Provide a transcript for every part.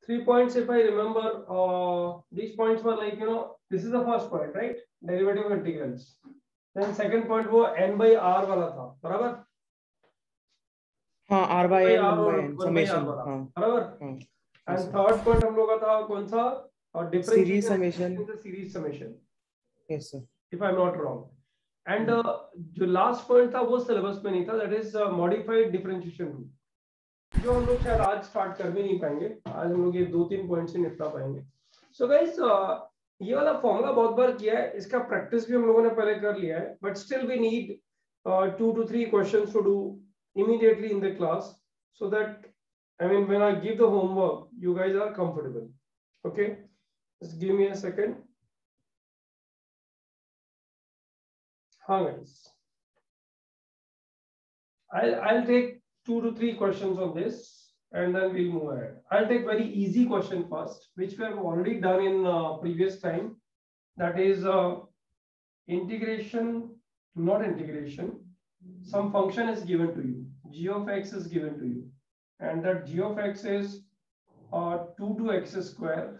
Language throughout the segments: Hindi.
3 points if I remember, these points were like, this is the first point, right? Derivative of integrals. Then second point वो n by r वाला था, बराबर? हाँ, r by n, 1 by n, 1 by r summation, वाला, हाँ, बराबर? हाँ. And third point हम लोग का था कौन सा? Series Differentiation summation. in the series summation. Yes, sir. If I'm not wrong. And जो last point था वो syllabus में नहीं था, that is modified differentiation rule. जो हम लोग शायद आज स्टार्ट कर भी नहीं पाएंगे, आज हम लोग ये 2-3 पॉइंट से निपटा पाएंगे. सो गाइस, ये वाला फॉर्मूला बहुत बार किया है, इसका प्रैक्टिस भी हम लोगों ने पहले कर लिया है, but still we need 2 to 3 questions to do immediately in the class, so that I mean when I give the homework you guys are comfortable. Okay, just give me a second. हाँ guys, I'll take 2 to 3 questions on this and then we'll move ahead. I'll take very easy question first, which we have already done in previous time. That is integration, not integration. Some function is given to you. G of x is given to you. And that G of x is 2 to x square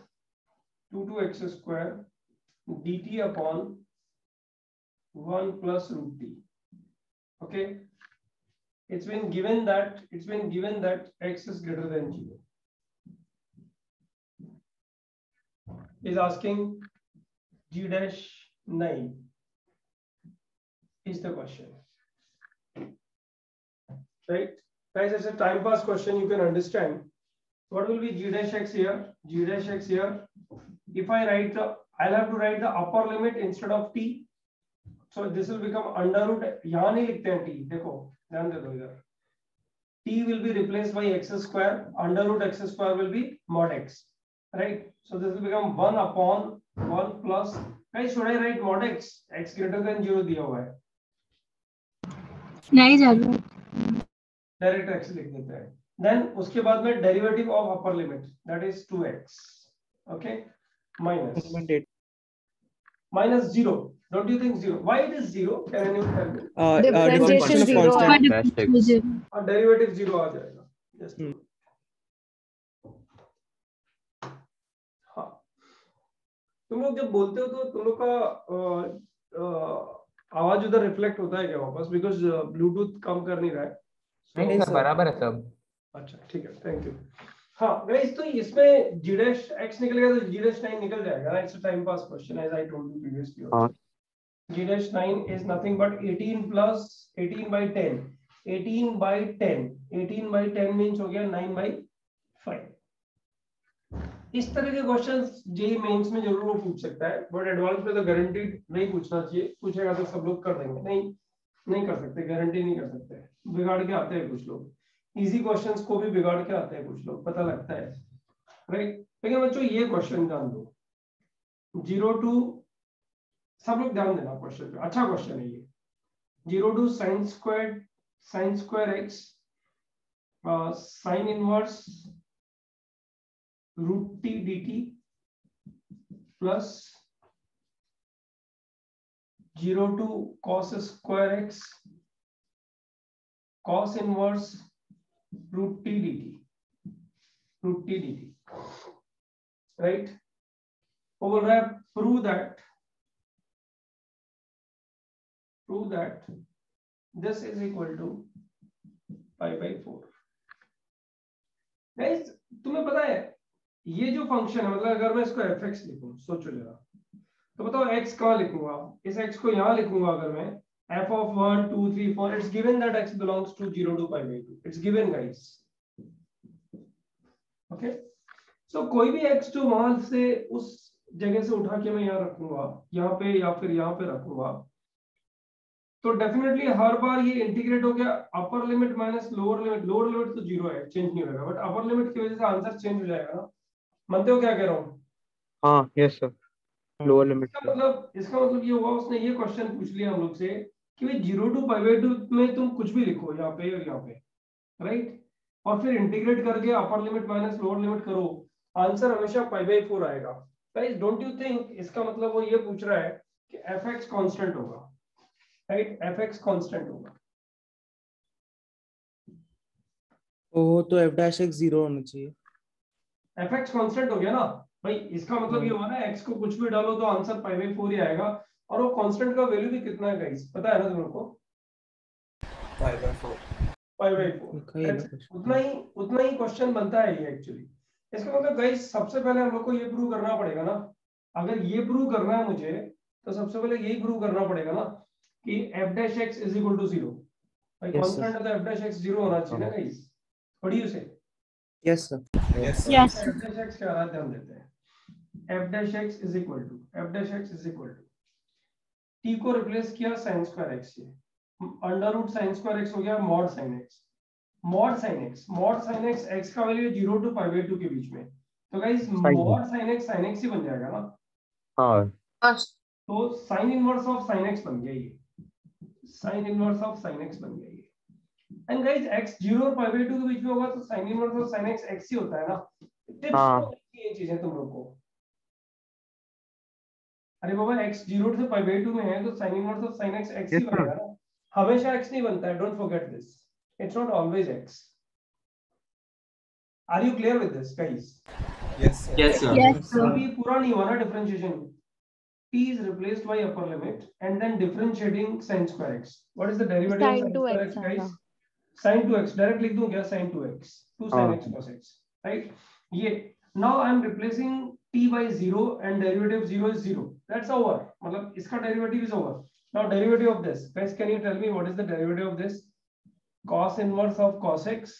dt upon 1 plus root t. Okay. It's been given that x is greater than 0. Is asking g dash 9 is the question, right? Guys, it's a time pass question. You can understand what will be g dash x here. G dash x here, if I write I'll have to write the upper limit instead of t, so this will become under root. यहाँ नहीं लिखते हैं t, देखो ध्यान दे दो इधर. T will be replaced by x square. Under root x square will be mod x, right? So this will become 1 upon 1 plus. Guys, should I write mod x? X greater than 0 दिया हुआ है. नहीं जाना. Direct x लिख देते हैं. Then उसके बाद में derivative of upper limit, that is 2x. Okay, minus 0. Don't you think 0? Why it is 0? Can anyone tell me? Differentiation of constant. Derivative 0 आ जाएगा. Just हाँ. तुम लोग जब बोलते हो तो तुम लोग का आवाज उधर रिफ्लेक्ट होता है क्या वापस? बिकॉज ब्लूटूथ काम कर नहीं रहा है. नहीं सर, बराबर है सब. अच्छा ठीक है, थैंक यू. हाँ गाइस, तो इसमें g dash x निकल गया तो g dash 9 निकल जाएगा ना. It's a time pass question as I told you previously also. g dash 9 is nothing but 18 plus 18 by 10. 18 by 10. 18 by 10 means हो गया 9 by 5. इस तरह के क्वेश्चंस जेईई मेंस में जरूर वो पूछ सकता है, बट एडवांस में तो गारंटीड नहीं पूछना चाहिए. पूछेगा तो सब लोग कर देंगे. नहीं कर सकते, गारंटी नहीं कर सकते. बिगाड़ के आते हैं कुछ लोग, इजी क्वेश्चंस को भी बिगाड़ के आते हैं कुछ लोग, पता लगता है, राइट? लेकिन बच्चों ये क्वेश्चन ध्यान दो, 0 टू, सब लोग ध्यान देना क्वेश्चन पे, अच्छा क्वेश्चन है ये. 0 to sin square x sin inverse root t dt plus 0 to cos square x cos inverse root t dt, right? वो बोल रहा है prove that this is equal to pi by 4. Guys, तुम्हें पता है ये जो फंक्शन है, मतलब अगर मैं इसको fx लिखूं, सोचो जरा, तो बताओ x कहाँ लिखूंगा? इस x को यहाँ लिखूंगा अगर मैं f of 1 2 3 4. It's given that x belongs to 0 to pi by 2. It's given guys. Okay, so कोई भी x जो वहां से उस जगह से उठा के मैं यहाँ रखूंगा, यहाँ पे या फिर यहाँ पे रखूंगा, तो डेफिनेटली हर बार ये इंटीग्रेट हो गया. Upper limit minus lower limit तो 0 है, चेंज नहीं होगा, बट अपर लिमिट की वजह से आंसर चेंज हो जाएगा ना. मानते हो क्या कह रहा हूँ? हाँ, यस सर. लोअर लिमिट इसका मतलब ये हुआ, उसने ये क्वेश्चन पूछ लिया हम लोग से कि भाई 0 टू पाई बाय 2 में तुम कुछ भी लिखो यहाँ पे और यहाँ पे, राइट? और फिर इंटीग्रेट करके upper limit minus lower limit करो, आंसर हमेशा पाई बाय 4 आएगा. गाइस, डोंट यू थिंक इसका मतलब वो ये पूछ रहा है कि fx कांस्टेंट होगा, राइट? fx कांस्टेंट होगा. तो f dash x 0 होना चाहिए. fx कांस्टेंट हो गया ना भाई, इसका मतलब ये हुआ ना x को कुछ भी डालो तो आंसर π/4 ही आएगा, और वो कांस्टेंट का वैल्यू भी कितना है गाइस, पता है ना तुम लोग को? π/4 उतना ही क्वेश्चन बनता है ये एक्चुअली। इसका मतलब गाइस सबसे पहले हम लोग को ये प्रूव करना पड़ेगा ना, अगर ये प्रूव करना है मुझे तो सबसे पहले यही प्रूव करना पड़ेगा ना कि f'(x) = 0। भाई कांस्टेंट है तो f'(x) 0 होना चाहिए ना guys. What do you say? Yes sir. Yes. f'(x) क्या आ रहा है ध्यान देते हैं। f'(x) = t को रिप्लेस किया sin² x से, √sin² x हो गया mod sin x। mod sin x x का वैल्यू 0 to π/2 के बीच में, तो गाइस mod sin x ही बन जाएगा ना। हाँ तो sin inverse of sin x बन गया ये, sin inverse of sin x बन गया ये। एंड गाइस x 0 और π/2 के बीच में होगा तो sin inverse of sin x x ही होता है ना। टिप्स हाँ। ये चीजें तुम लोग को, अरे बाबा x 0 से π/2 में है तो sin inverse of sin x x ही बनेगा ना, हमेशा x नहीं बनता है, don't forget this, it's not always x। Are you clear with this guys? yes sir. Yes, sir. अभी पूरा नहीं हुआ ना differentiation. t is replaced by upper limit and then differentiating sin² x. What is the derivative of sin sin² 2x x guys? आएगा। sin 2x डायरेक्ट लिख दूं क्या? sin 2x 2 sin x cos x, right? ये now I am replacing t by 0 and derivative 0 is 0, that's over, मतलब इसका derivative is over। now derivative of this guys, can you tell me what is the derivative of this? Cos inverse of cos x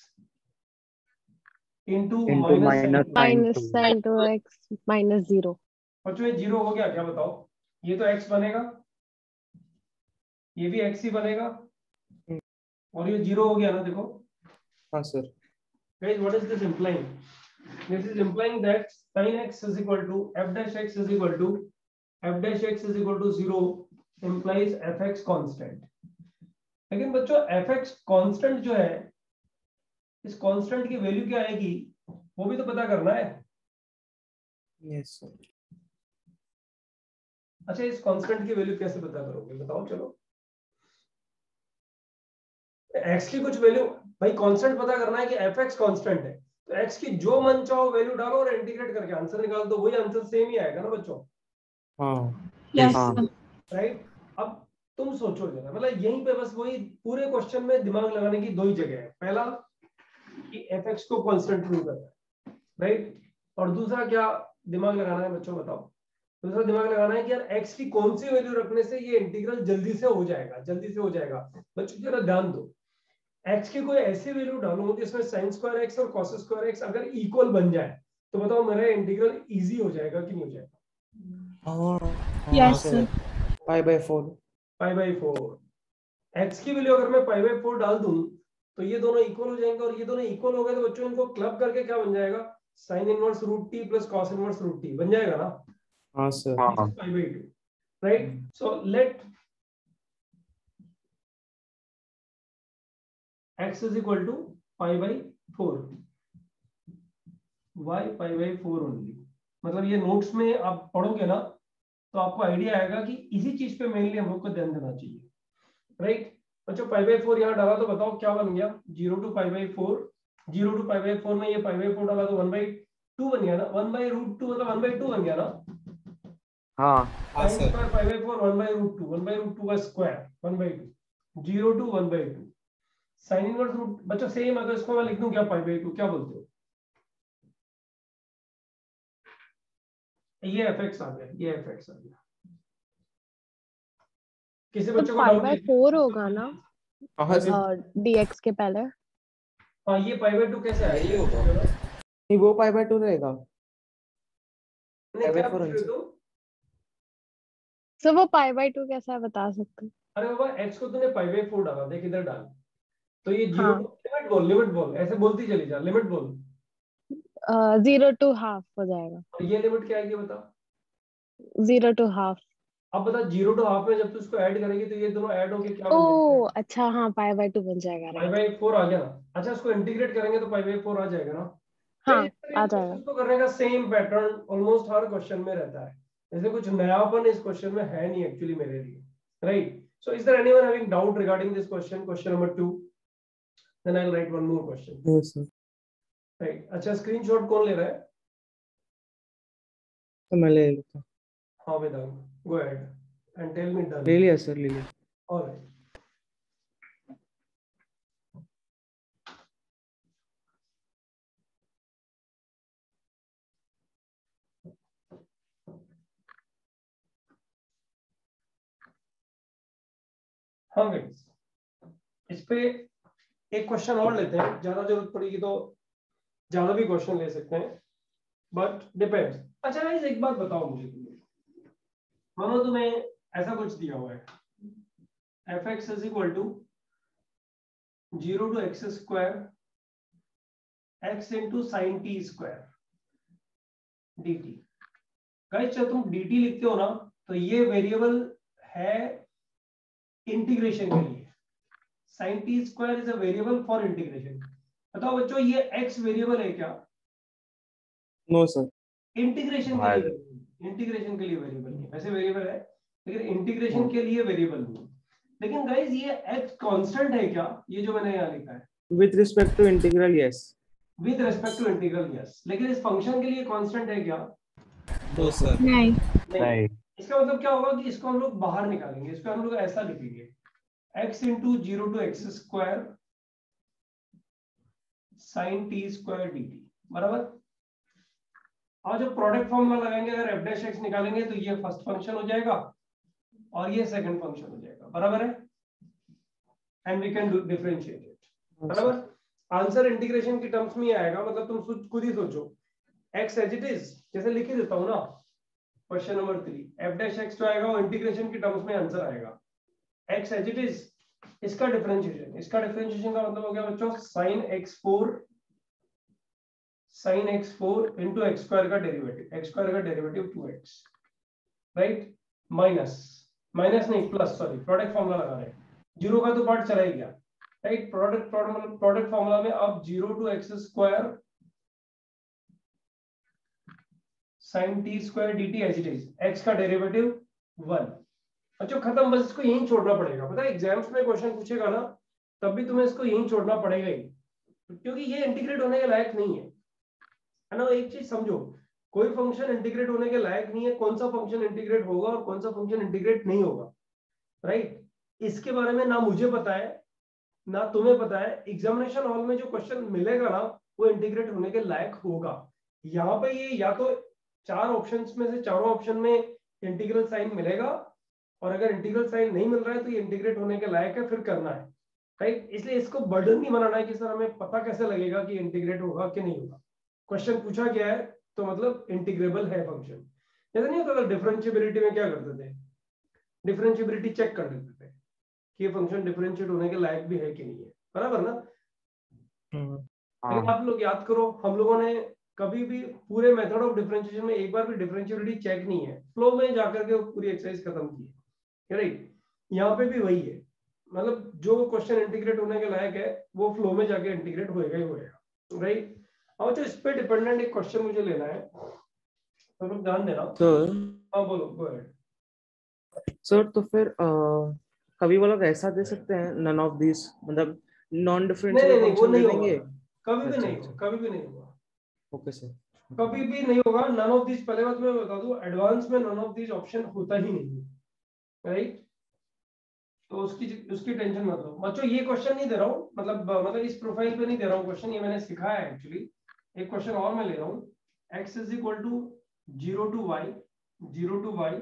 into minus sin 2x। minus sin 2x minus 0। बच्चों ये 0 हो गया क्या बताओ? ये तो x बनेगा, ये भी x ही बनेगा, और ये 0 हो गया ना, देखो। हाँ सर। Guys, what is this implying? This is implying that sin x is equal to f'(x) is equal to f'(x) is equal to 0 implies fx constant। लेकिन बच्चों fx constant जो है, इस constant की वैल्यू क्या आएगी वो भी तो पता करना है। Yes sir. अच्छा, इस कांस्टेंट की वैल्यू कैसे पता करोगे बताओ? चलो x की कुछ वैल्यू, भाई कांस्टेंट पता करना है कि fx कांस्टेंट है, तो x की जो मन चाहो वैल्यू डालो और इंटीग्रेट करके आंसर निकाल दो, वही आंसर सेम ही आएगा ना बच्चों। हाँ Yes. राइट? अब तुम सोचो जरा, मतलब यहीं पे बस वही पूरे क्वेश्चन में दिमाग लगाने की दो ही जगह है। पहला कि fx को कांस्टेंट प्रूव करना है, राइट? और दूसरा क्या दिमाग लगाना है बच्चों बताओ? दूसरा दिमाग लगाना है कि यार x की कौन सी वैल्यू रखने से ये इंटीग्रल जल्दी से हो जाएगा। बच्चों जरा ध्यान दो, x की कोई ऐसी वैल्यू डालो जिसमें sin² x और cos² x अगर इक्वल बन जाए तो बताओ मेरा इंटीग्रल इजी हो जाएगा कि नहीं हो जाएगा? Yes, sir. π/4। π/4 x की वैल्यू अगर मैं π/4 डाल दूं तो ये दोनों इक्वल हो जाएंगे, और ये दोनों इक्वल हो गए तो बच्चों इनको क्लब करके क्या बन जाएगा? sin inverse √t plus cos inverse √t बन जाएगा ना। हाँ सर। π/2, right? So let x is equal to π/4, y π/4 only। मतलब ये नोट्स में आप पढ़ोगे ना तो आपको आइडिया आएगा कि इसी चीज पे मेनली हम लोग को ध्यान देना चाहिए, राइट? बच्चों π/4 यहाँ डाला तो बताओ क्या बन गया? 0 to π/4, 0 to π/4 में ये π/4 डाला तो 1/2 बन गया ना, 1/√2 मतलब 1/2 बन गया ना। हाँ sin² π/4 1/√2, 1/√2 का स्क्वायर 1/2, 0 to 1/2 sin इनवर्स रूट। बच्चों सेम है तो इसको मैं लिख दूं क्या? π/2, क्या बोलते हो? ये fx आ गया, ये fx आ गया। किसी तो बच्चे को डाउट है? π/4 होगा ना हाँ सर। dx के पहले। हाँ, ये π/2 कैसे आया? ये होगा। नहीं वो π/2 रहेगा। नहीं, क्या π/4 पूछ रहे हो तुम? सर वो π/2 कैसा है बता सकते हो? अरे बाबा x को तूने π/4 डाला, देख इधर डाल, तो ये 0 हाँ। लिमिट बोल ऐसे बोलती चली जा, लिमिट बोल। 0 to half हो जाएगा। और ये लिमिट क्या आएगी बता? 0 to half। अब बता 0 to half में जब तू इसको ऐड करेगी तो ये दोनों ऐड होके क्या बन ओ अच्छा, हाँ π/2 बन जाएगा। right। π/4 आ गया ना। अच्छा, इसको इंटीग्रेट करेंगे तो π/4 आ जाएगा ना। हाँ आ जाएगा। क्वेश्चन को करने का सेम पैटर्न ऑलमोस्ट हर क्वेश्चन में रहता है, जैसे कुछ नयापन इस क्वेश्चन में है नहीं एक्चुअली मेरे लिए, right? So is there anyone having doubt regarding this question, question number 2? Then I will write one more question. Yes sir. Right? अच्छा, स्क्रीनशॉट कौन ले रहा है? तो मैं ले लेता हूँ। हाँ Vedant, go ahead and tell me done. ले लिया सर, ले लिया। ऑलराइट, हाँ गाइस, इस पे एक क्वेश्चन और लेते हैं, ज्यादा जरूरत पड़ेगी तो ज्यादा भी क्वेश्चन ले सकते हैं, बट डिपेंड्स। अच्छा गाइस, एक बात बताओ मुझे, तुम्हें मानो तुम्हें ऐसा कुछ दिया हुआ है, f(x) is equal to 0 to x square x into sine t square dt। Guys जब तुम dt लिखते हो ना, तो ये वेरिएबल है इंटीग्रेशन के लिए। Sine t square is a variable for integration. बताओ बच्चों, ये x वेरिएबल है क्या? No sir. इंटीग्रेशन के लिए, इंटीग्रेशन के लिए वेरिएबल नहीं, वैसे वेरिएबल है लेकिन इंटीग्रेशन के लिए वेरिएबल नहीं। लेकिन गाइस ये x कांस्टेंट है क्या, ये जो मैंने यहाँ लिखा है? With respect to integral, yes. With respect to integral, yes. लेकिन इस फंक्शन के लिए कांस्टेंट है क्या? No sir. नहीं। नहीं। इसका मतलब क्या होगा कि इसको हम लोग बाहर निकालेंगे, इसको हम लोग ऐसा लिखेंगे, x into 0 to x square sine t square dt, बराबर। और जो प्रोडक्ट फॉर्मूला लगाएंगे, अगर f डैश x निकालेंगे तो ये फर्स्ट फंक्शन हो जाएगा और ये सेकंड फंक्शन हो जाएगा, बराबर है। And we can differentiate it, बराबर। आंसर इंटीग्रेशन की टर्म्स में ही आएगा, मतलब तुम खुद ही सोचो, x एज इट इज जैसे लिख ही देता हूं ना, question number 3, f dash x जो आएगा वो इंटीग्रेशन की टर्म्स में आंसर आएगा। x एज इट इज, इसका डिफरेंशिएशन, इसका डिफरेंशिएशन का मतलब हो गया बच्चों sin x4 into x square का डेरिवेटिव, x स्क्वायर का डेरिवेटिव 2x, राइट। माइनस नहीं प्लस, सॉरी, प्रोडक्ट फॉर्मूला लगा रहे हैं, जीरो का तो पार्ट चला ही गया, राइट। प्रोडक्ट फॉर्मूला में अब 0 to x square sin t square dt as it is, x का डेरिवेटिव 1। अच्छा खत्म, बस इसको यहीं छोड़ना पड़ेगा। पता है एग्जाम्स में क्वेश्चन पूछेगा ना, तब भी तुम्हें इसको यहीं छोड़ना पड़ेगा ही, क्योंकि ये इंटीग्रेट होने के लायक नहीं है ना। एक चीज समझो, कोई फंक्शन इंटीग्रेट होने के लायक नहीं है, कौन सा फंक्शन इंटीग्रेट होगा और कौन सा फंक्शन इंटीग्रेट नहीं होगा, राइट। इसके बारे में ना मुझे पता है ना तुम्हें पता है। एग्जामिनेशन हॉल में जो क्वेश्चन मिलेगा ना, वो इंटीग्रेट होने के लायक होगा। यहाँ पे ये या तो 4 ऑप्शंस में से चारों ऑप्शन में इंटीग्रल साइन मिलेगा, और अगर इंटीग्रल साइन नहीं मिल रहा है तो ये इंटीग्रेट होने के लायक है, फिर करना है, राइट। इसलिए इसको बर्डन नहीं बनाना है कि सर हमें पता कैसे लगेगा कि इंटीग्रेट होगा कि नहीं होगा। क्वेश्चन पूछा गया है तो मतलब इंटीग्रेबल है फंक्शन। जैसे नहीं होता था डिफरेंशिएबिलिटी में, क्या करते थे, डिफरेंशिएबिलिटी चेक कर लेते थे कि ये फंक्शन डिफरेंशिएट होने के लायक भी है कि नहीं है, बराबर ना। लेकिन आप लोग याद करो, हम लोगों ने कभी भी पूरे मेथड ऑफ डिफरेंशिएशन में एक बार भी डिफरेंशिएबिलिटी चेक नहीं है, फ्लो में जाकर के पूरी एक्सरसाइज खत्म की है, राइट। यहाँ पे भी वही है, मतलब जो क्वेश्चन इंटीग्रेट होने के लायक है वो फ्लो में जाके इंटीग्रेट होएगा ही होएगा, राइट। अब जो इस पे डिपेंडेंट एक क्वेश्चन मुझे लेना है, तो लोग ध्यान देना। सर, हाँ बोलो, गो अहेड। सर तो फिर कभी वो लोग ऐसा दे सकते हैं, नन ऑफ दिस, मतलब नॉन डिफरेंशिएबल नहीं, वो फंक्शन दे नहीं देंगे? होगा, कभी भी अच्छा, नहीं होगा, कभी भी नहीं होगा। Okay sir. कभी भी नहीं होगा नन ऑफ दिस। पहले बात मैं बता दूं, एडवांस में नन ऑफ दिस ऑप्शन होता ही नहीं है, राइट। तो उसकी टेंशन मत लो बच्चों। ये क्वेश्चन नहीं दे रहा हूँ, मतलब इस प्रोफाइल पे नहीं दे रहा हूँ क्वेश्चन, ये मैंने सिखाया है एक्चुअली। एक क्वेश्चन और मैं ले रहा हूँ, x is equal to 0 to y 0 to y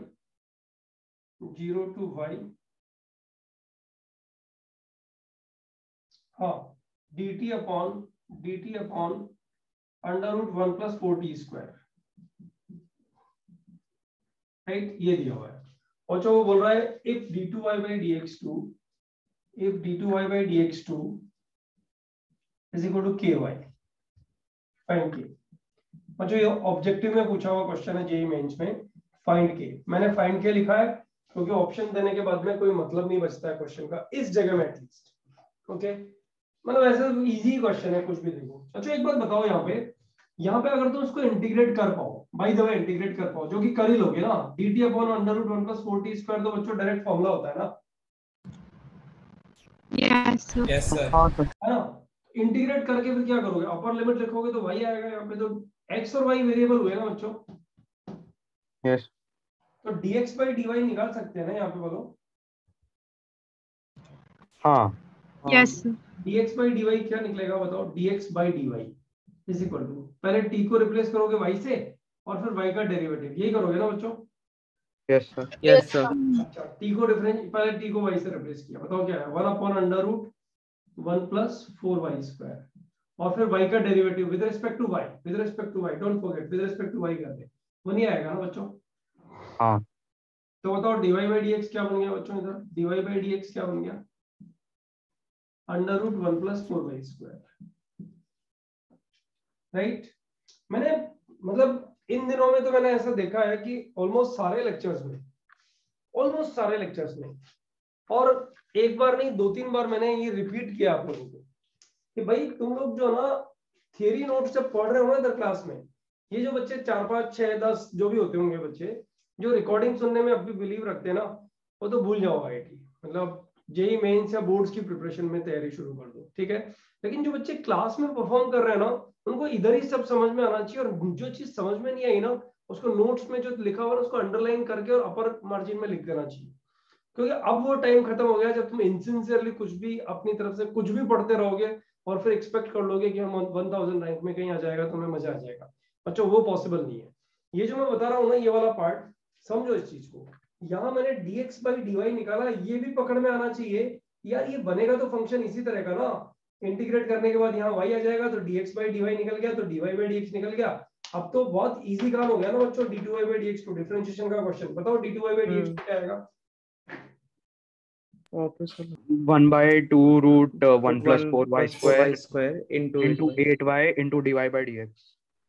0 to y, हाँ, dt upon under root 1 plus 4t square, right. ये दिया हुआ है। और जो वो बोल रहा है if d2y by dx2 is equal to ky, find K. और जो ये ऑब्जेक्टिव में पूछा हुआ क्वेश्चन है जेईई मेंस में, फाइंड के, मैंने फाइंड के लिखा है क्योंकि ऑप्शन देने के बाद में कोई मतलब नहीं बचता है क्वेश्चन का इस जगह में एटलीस्ट, ओके। मतलब ऐसा इजी क्वेश्चन है, कुछ भी देखो। अच्छा एक बात बताओ, यहाँ पे अगर तुम इसको इंटीग्रेट कर पाओ, बाय द वे इंटीग्रेट कर पाओ, जो कि कर ही लोगे ना, dt upon under root 1 plus 4t square, तो बच्चों डायरेक्ट फॉर्मूला होता है ना। Yes sir. है ना। इंटीग्रेट करके फिर क्या करोगे, अपर लिमिट रखोगे तो y आएगा। यहाँ पे तो x और y वेरिएबल हुए ना बच्चों, यस। तो dx by dy निकाल सकते हैं ना यहाँ पे, बोलो। हाँ। Yes sir. dx by dy क्या निकलेगा बताओ? dx by dy is equal to, पहले t को रिप्लेस करोगे y से और फिर y का डेरिवेटिव, यही करोगे ना बच्चों? Yes sir. Yes sir. अच्छा, t को डिफरेंस, पहले t को y से रिप्लेस किया, बताओ क्या है? 1 upon under root 1 plus 4y square, और फिर y का derivative with respect to y, with respect to y, don't forget with respect to y कर दे, वो नहीं आएगा ना बच्चों? हाँ। तो बताओ dy by dx क्या बन गया बच्चों? इधर dy by dx क्या बन गया? Under root 1 plus 4y square, right? मैंने मतलब इन दिनों में तो मैंने ऐसा देखा है कि ऑलमोस्ट सारे लेक्चर्स में, और एक बार नहीं 2-3 बार मैंने ये रिपीट किया आप लोगों को कि भाई तुम लोग जो ना थियरी नोट्स जब पढ़ रहे हो ना इधर क्लास में, ये जो बच्चे 4, 5, 6, 10 जो भी होते होंगे बच्चे जो रिकॉर्डिंग सुनने में अभी बिलीव रखते हैं ना, वो तो भूल जाओ आईआईटी, मतलब जेई मेंस या बोर्ड्स की प्रिपरेशन में तैयारी शुरू कर दो, ठीक है? लेकिन जो बच्चे क्लास में परफॉर्म कर रहे हैं ना, उनको इधर ही सब समझ में आना चाहिए, और जो चीज समझ में नहीं आई ना, उसको नोट्स में जो लिखा हुआ है उसको अंडरलाइन करके और अपर मार्जिन में लिख देना चाहिए, क्योंकि अब वो टाइम खत्म हो गया जब तुम इनसिंसियरली कुछ भी अपनी तरफ से कुछ भी पढ़ते रहोगे और फिर एक्सपेक्ट कर लोगे कि हम 1000 रैंक में कहीं आ जाएगा, तुम्हें मजा आ जाएगा। बच्चों वो पॉसिबल नहीं है। ये जो मैं बता रहा हूँ ना, ये वाला पार्ट समझो इस चीज को। यहाँ मैंने dx by dy निकाला, ये भी पकड़ में आना चाहिए यार, ये बनेगा तो फंक्शन इसी तरह का ना, इंटीग्रेट करने के बाद यहाँ y आ जाएगा तो dx by dy निकल गया, तो dy by dx निकल गया। अब तो बहुत इजी काम हो गया ना बच्चों, d2y by dx two differentiation का क्वेश्चन। बताओ d2y by dx क्या आएगा? 1 by 2 root 1 plus 4y square into into 8y into dy by dx.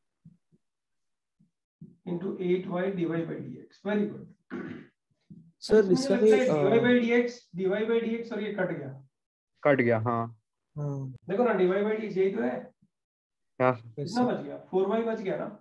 into 8y dy by dx, very good sir. इसका भी dy by dx और ये कट गया। हाँ। देखो ना dy by dx यही तो है, क्या? कितना बच गया? 4y बच गया ना।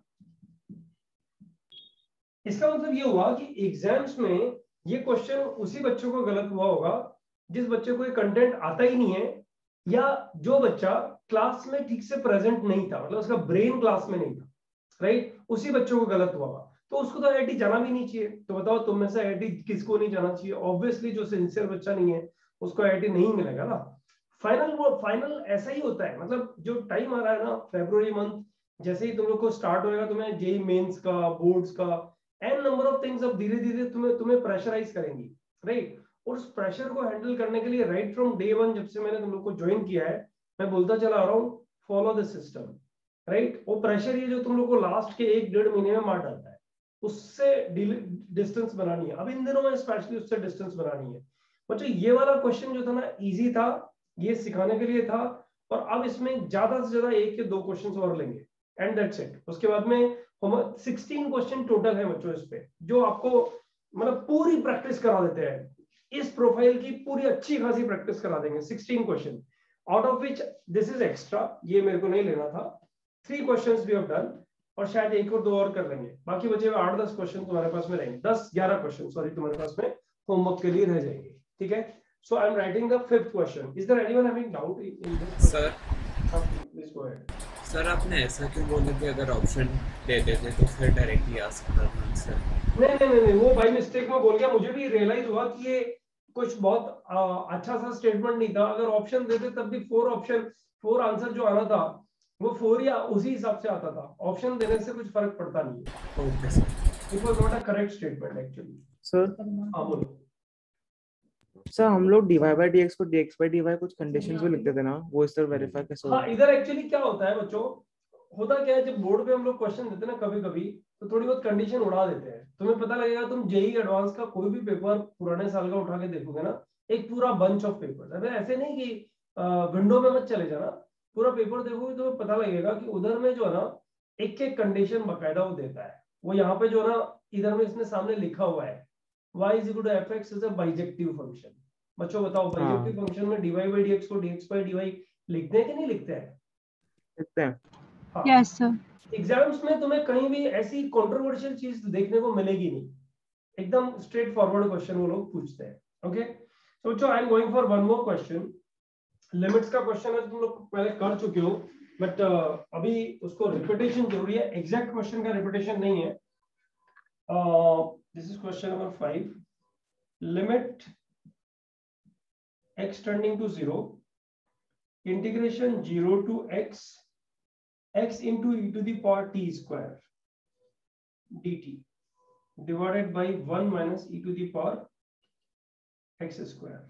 इसका मतलब ये हुआ कि एग्जाम्स में ये क्वेश्चन उसी बच्चों को गलत हुआ होगा जिस बच्चे को ये कंटेंट आता ही नहीं है, या जो बच्चा क्लास में ठीक से प्रेजेंट नहीं था, मतलब उसका ब्रेन क्लास में नहीं था, राइट? उसी बच्चों को गलत हुआ होगा, तो उसको तो आईआईटी जाना भी नहीं चाहिए। तो बताओ तुम में से आईआईटी किसको नहीं जाना चाहिए? ऑब्वियसली जो सिंसियर बच्चा नहीं है उसको आईआईटी नहीं मिलेगा ना। फाइनल ऐसा ही होता है, मतलब जो टाइम आ रहा है ना, फरवरी मंथ जैसे ही तुम लोग को स्टार्ट होएगा, तुम्हें जेई मेंस का, बोर्ड्स का, एन नंबर ऑफ थिंग्स अब धीरे धीरे तुम्हें प्रेशराइज करेंगी, राइट? और उस प्रेशर को हैंडल करने के लिए राइट फ्रॉम डे वन जब से मैंने तुम लोग को ज्वाइन किया है, मैं बोलता चला आ रहा हूँ फॉलो द सिस्टम, राइट? वो प्रेशर ये जो तुम लोग को लास्ट के 1-1.5 महीने में मार डालता है, उससे डिस्टेंस बनानी है। अब इन दिनों में स्पेशली उससे डिस्टेंस बनानी है बच्चों। ये वाला क्वेश्चन जो था ना, इजी था, ये सिखाने के लिए था, और अब इसमें ज्यादा से ज्यादा 1 या 2 क्वेश्चन और लेंगे एंड दैट्स इट। उसके बाद में हम 16 क्वेश्चन टोटल है बच्चों इस पे, जो आपको मतलब पूरी प्रैक्टिस करा देते हैं, इस प्रोफाइल की पूरी अच्छी खासी प्रैक्टिस करा देंगे। 16 question out of which this is extra, ये मेरे को नहीं लेना था। 3 क्वेश्चंस वी हैव डन, और शायद 1 और 2 और कर लेंगे, बाकी बचे हुए 8-10 क्वेश्चन तुम्हारे पास में रहेंगे, 10-11 क्वेश्चन सॉरी तुम्हारे पास में होमवर्क के लिए रह जाएंगे, ठीक है? So I am writing the 5th question. Is there anyone having doubt in this? Sir please go ahead. Sir आपने ऐसा क्यों बोला कि अगर ऑप्शन दे देते तो फिर डायरेक्टली आ सकता था आंसर? नहीं, वो बाय मिस्टेक में बोल गया, मुझे भी रियलाइज हुआ कि ये कुछ बहुत अच्छा सा स्टेटमेंट नहीं था। अगर ऑप्शन देते तब भी 4 आंसर जो आना था वो 4 या उसी हिसाब से आता था, ऑप्शन देने से कुछ फर्क पड़ता नहीं है। Okay sir. It was not a correct statement actually. Sir हाँ बोलो। सर हम लोग dy by dx को dx by dy कुछ कंडीशंस भी लिखते थे ना, वो इस तरह वेरीफाई कैसे हाँ, होगा? इधर एक्चुअली क्या होता है बच्चों, होता क्या है, जब बोर्ड पे हम लोग क्वेश्चन देते हैं ना कभी कभी, तो थोड़ी बहुत कंडीशन उड़ा देते हैं। तुम्हें पता लगेगा, तुम जेई एडवांस का कोई भी पेपर पुराने साल का उठा के देखोगे ना, एक पूरा बंच ऑफ पेपर, अरे ऐसे नहीं कि विंडो में मत चले जाना, पूरा पेपर देखोगे तो पता लगेगा कि उधर में जो है ना एक एक कंडीशन बकायदा वो देता है। वो यहाँ पे जो है ना, इधर में इसने सामने लिखा हुआ है y is equal to fx is a bijective function। बच्चों बताओ, bijective फंक्शन में dy by dx को dx by dy लिखते हैं कि नहीं लिखते हैं? लिखते हैं। हाँ। Yes sir. एग्जाम्स में तुम्हें कहीं भी ऐसी कंट्रोवर्शियल चीज देखने को मिलेगी नहीं, एकदम स्ट्रेट फॉरवर्ड क्वेश्चन वो लोग पूछते हैं। ओके, सो बच्चों I am going for one more question. Limits का क्वेश्चन है, तुम लोग पहले कर चुके हो, बट अभी उसको रिपीटेशन जरूरी है। एग्जैक्ट क्वेश्चन का रिपीटेशन नहीं है, This is question number 5. Limit x tending to 0, integration 0 to x into e to the power t square dt divided by 1 minus e to the power x square.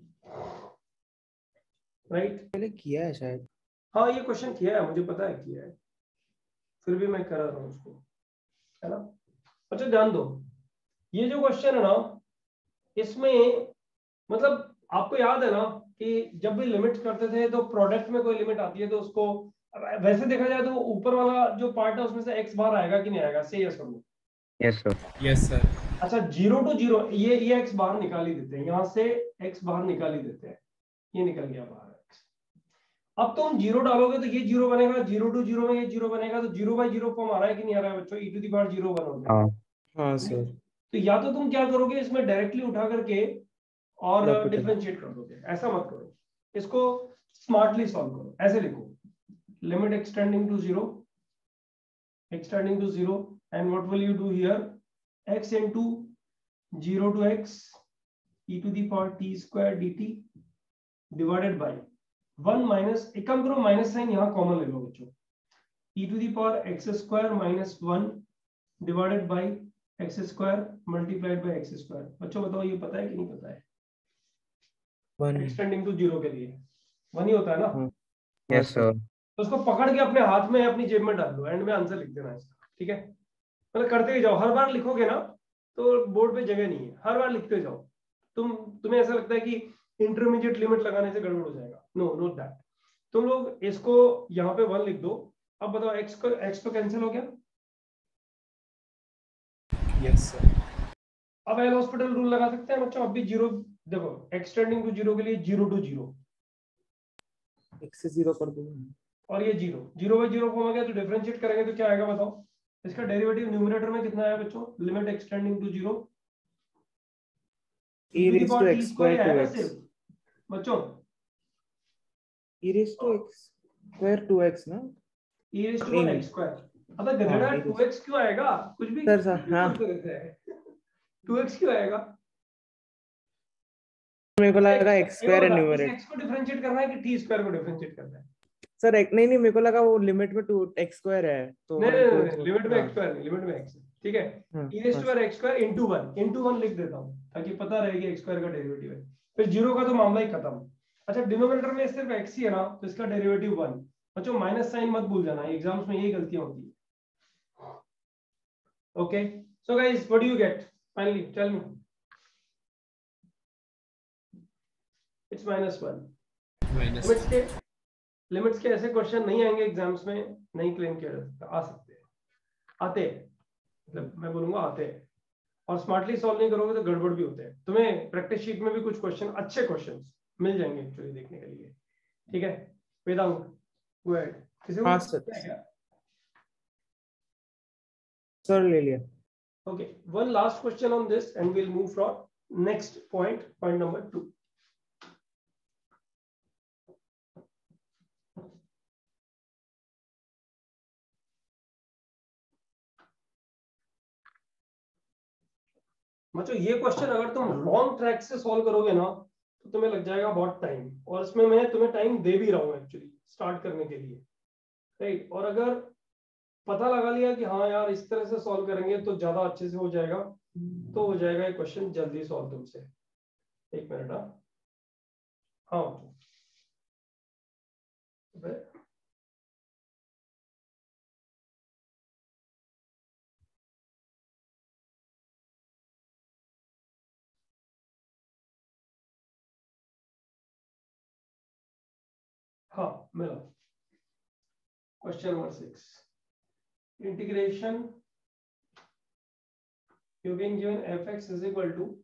Right पहले किया है शायद. हाँ ये क्वेश्चन किया है, मुझे पता है किया है, फिर भी मैं करा रहा हूँ उसको, है ना. अच्छा ध्यान दो, ये जो क्वेश्चन है ना, इसमें मतलब आपको याद है ना कि जब भी लिमिट करते थे तो प्रोडक्ट में कोई लिमिट आती है तो उसको वैसे देखा जाए तो ऊपर वाला जो पार्ट है उसमें से x बाहर आएगा कि नहीं आएगा, से यस और no. Yes, sir. Yes sir. अच्छा 0 to 0 ये x बाहर निकाल ही देते हैं, यहाँ से x बाहर निकाल ही देते हैं, ये निकल गया बाहर x. अब तुम 0 डालोगे तो ये 0 बनेगा, 0 to 0 में ये 0 बनेगा, तो 0/0 फॉर्म आ रहा है कि नहीं आ रहा है बच्चों, e to the power 0 बनोगे. हाँ सर. तो या तो तुम क्या करोगे, इसमें डायरेक्टली उठा करके और डिफरेंशिएट कर दोगे, ऐसा मत करो, इसको स्मार्टली सॉल्व करो. ऐसे लिखो, limit extending to 0 and what will you do here, x into 0 to x e to the power t square dt divided by 1 minus, एक काम करो माइनस साइन यहाँ कॉमन ले लो बच्चों, e to the power x square minus 1 divided by x square multiplied by x square. बच्चों बताओ ये पता है कि नहीं पता है? 1 एक्सटेंडिंग टू 0 के लिए 1 ही होता है ना. Yes, sir. तो उसको पकड़ के अपने हाथ में अपनी जेब में डाल दो, एंड में आंसर लिख देना इसका, ठीक है. मतलब करते ही जाओ, हर बार लिखोगे ना तो बोर्ड पे जगह नहीं है, हर बार लिखते जाओ. तुम्हें ऐसा लगता है कि इंटरमीडिएट लिमिट लगाने से गड़बड़ हो जाएगा, नो नॉट दैट. तुम लोग इसको यहाँ पे 1 लिख दो. अब बताओ x तो कैंसिल हो गया. Yes sir. अब एल हॉस्पिटल रूल लगा सकते हैं बच्चों. अब भी 0 देखो, एक्सटेंडिंग टू 0 के लिए 0 to 0 x से 0 कर दूंगा और ये 0/0 फॉर्म आ गया, तो डिफरेंशिएट करेंगे तो क्या आएगा बताओ. इसका डेरिवेटिव न्यूमरेटर में कितना आया बच्चों, limit extending to 0 e raised to x square to x बच्चों, e raised to x square to x ना, e raised to x square. अबे गधेड़ा 2x क्यों आएगा, कुछ भी सर. हाँ 2x क्यों आएगा, मेरे को लगा x स्क्वायर है न्यूमरेटर. x को डिफरेंशिएट करना है कि t स्क्वायर को डिफरेंशिएट करना है. सर नहीं मेरे को लगा वो लिमिट में 2 x स्क्वायर है तो नहीं लिमिट में x स्क्वायर नहीं, लिमिट में x है, ठीक है. e raised to x square into 1 लिख देता हूं ताकि पता रहे कि x स्क्वायर का डेरिवेटिव है. फिर 0 का तो मामला ही खत्म. अच्छा डिनोमिनेटर में सिर्फ x ही है ना, तो इसका डेरिवेटिव 1. बच्चों माइनस साइन मत भूल जाना, एग्जाम्स में यही गलतियां होती है. Okay so guys what do you get finally, tell me. It's -1. Limits के ऐसे क्वेश्चन नहीं आएंगे एग्जाम्स में, नहीं क्लेम किया जा सकता, आ सकते हैं, आते हैं, मतलब मैं बोलूंगा आते हैं, और स्मार्टली सॉल्व नहीं करोगे तो गड़बड़ भी होते हैं. तुम्हें प्रैक्टिस शीट में भी कुछ क्वेश्चन, अच्छे क्वेश्चंस मिल जाएंगे एक्चुअली देखने के लिए, ठीक है. Vedang go ahead. किसी को क्या सर ले लिया. Okay one last question on this and we will move for next point number 2. मतलब ये क्वेश्चन अगर तुम लॉन्ग ट्रैक से सॉल्व करोगे ना तो तुम्हें लग जाएगा बहुत टाइम, और इसमें मैं तुम्हें टाइम दे भी रहा हूँ एक्चुअली स्टार्ट करने के लिए, राइट. और अगर पता लगा लिया कि हाँ यार इस तरह से सॉल्व करेंगे तो ज्यादा अच्छे से हो जाएगा, तो हो जाएगा ये क्वेश्चन जल्दी सॉल्व तुमसे. एक मिनट. हाँ हाँ मिला. Question number 6, integration you being given fx is equal to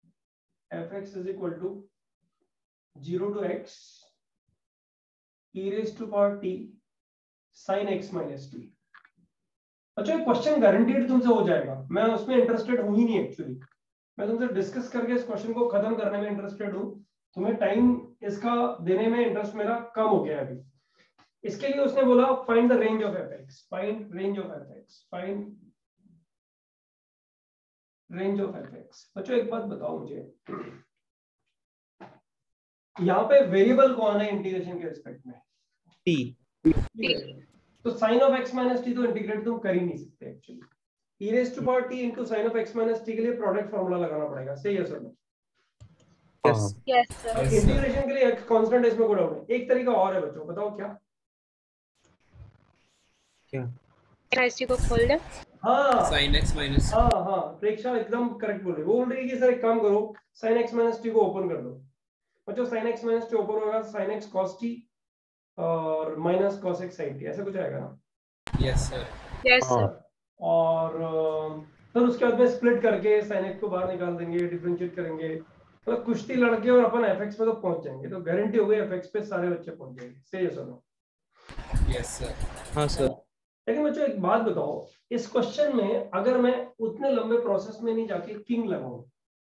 0 to x e raised to power t sin x minus t. अच्छा ये क्वेश्चन गारंटीड तुमसे हो जाएगा, मैं उसमें इंटरेस्टेड हूं ही नहीं एक्चुअली, मैं तुमसे डिस्कस करके इस क्वेश्चन को खत्म करने में इंटरेस्टेड हूं. तुम्हें टाइम इसका देने में इंटरेस्ट मेरा कम हो गया अभी. इसके लिए उसने बोला find the range of fx, find range of fx, find range of fx। बच्चों एक बात बताओ मुझे, यहाँ पे वेरिएबल कौन है इंटीग्रेशन के रिस्पेक्ट में? t। तो sin ऑफ x माइनस टी तो इंटीग्रेट तुम कर ही नहीं सकते actually. e raise to power t into sin ऑफ x माइनस टी के लिए प्रोडक्ट फार्मूला लगाना पड़ेगा, सही है sir? yes yes sir. Integration के लिए एक कांस्टेंट है, इसमें कोई डाउट नहीं। एक तरीका और है बच्चों, बताओ क्या? माइनस टी को खोल दे। हाँ sin x minus हाँ प्रेक्षा एकदम करेक्ट बोल रही है। वो बोल रही है कि सर एक काम करो, sin x माइनस टी को ओपन कर दो। बच्चों sin x minus T open होगा, sin x cos t और minus cos x sin t, ऐसा कुछ आएगा ना? yes sir yes sir. और फिर उसके बाद में स्प्लिट करके sin x को बाहर निकाल देंगे, डिफरेंशिएट करेंगे, तो कुश्ती लड़के और अपन fx पे तो पहुंच जाएंगे। तो गारंटी हो गई fx पे सारे बच्चे पहुंच जाएंगे, सही है सर? yes sir हाँ सर। लेकिन बच्चों एक बात बताओ, इस क्वेश्चन में अगर मैं उतने लंबे प्रोसेस में नहीं जाके किंग लगाऊं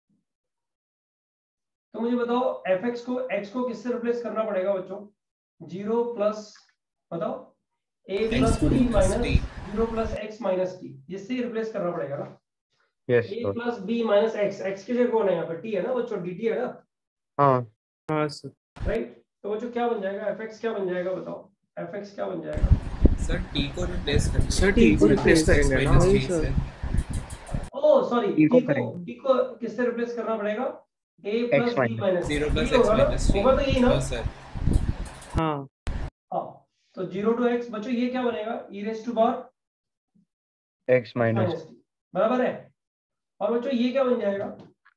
तो मुझे बताओ fx को x को किससे रिप्लेस करना पड़ेगा बच्चों? 0 प्लस बताओ a plus b minus 0 plus x minus t, जिससे रिप्लेस करना पड़ेगा ना? Yes a plus b minus x की जगह कौन है यहाँ पे? t है ना बच्चों, dt है ना? हाँ हाँ सर। राइट। तो बच्चों क्या बन जाएगा? fx क्या बन जाएगा बताओ? fx क्या बन जाएगा? sir t को रिप्लेस करेंगे सर t को रिप्लेस करेंगे ना, वही सर। ओह सॉरी, t को t को किससे रिप्लेस करना पड़ेगा? a plus x b minus 0 plus होगा x ना? minus t होगा तो यही ना? हाँ sir हाँ हाँ, तो 0 टू x बच्चों ये क्या बनेगा? e raise to power x minus minus t, बराबर है। और बच्चों ये क्या बन जाएगा?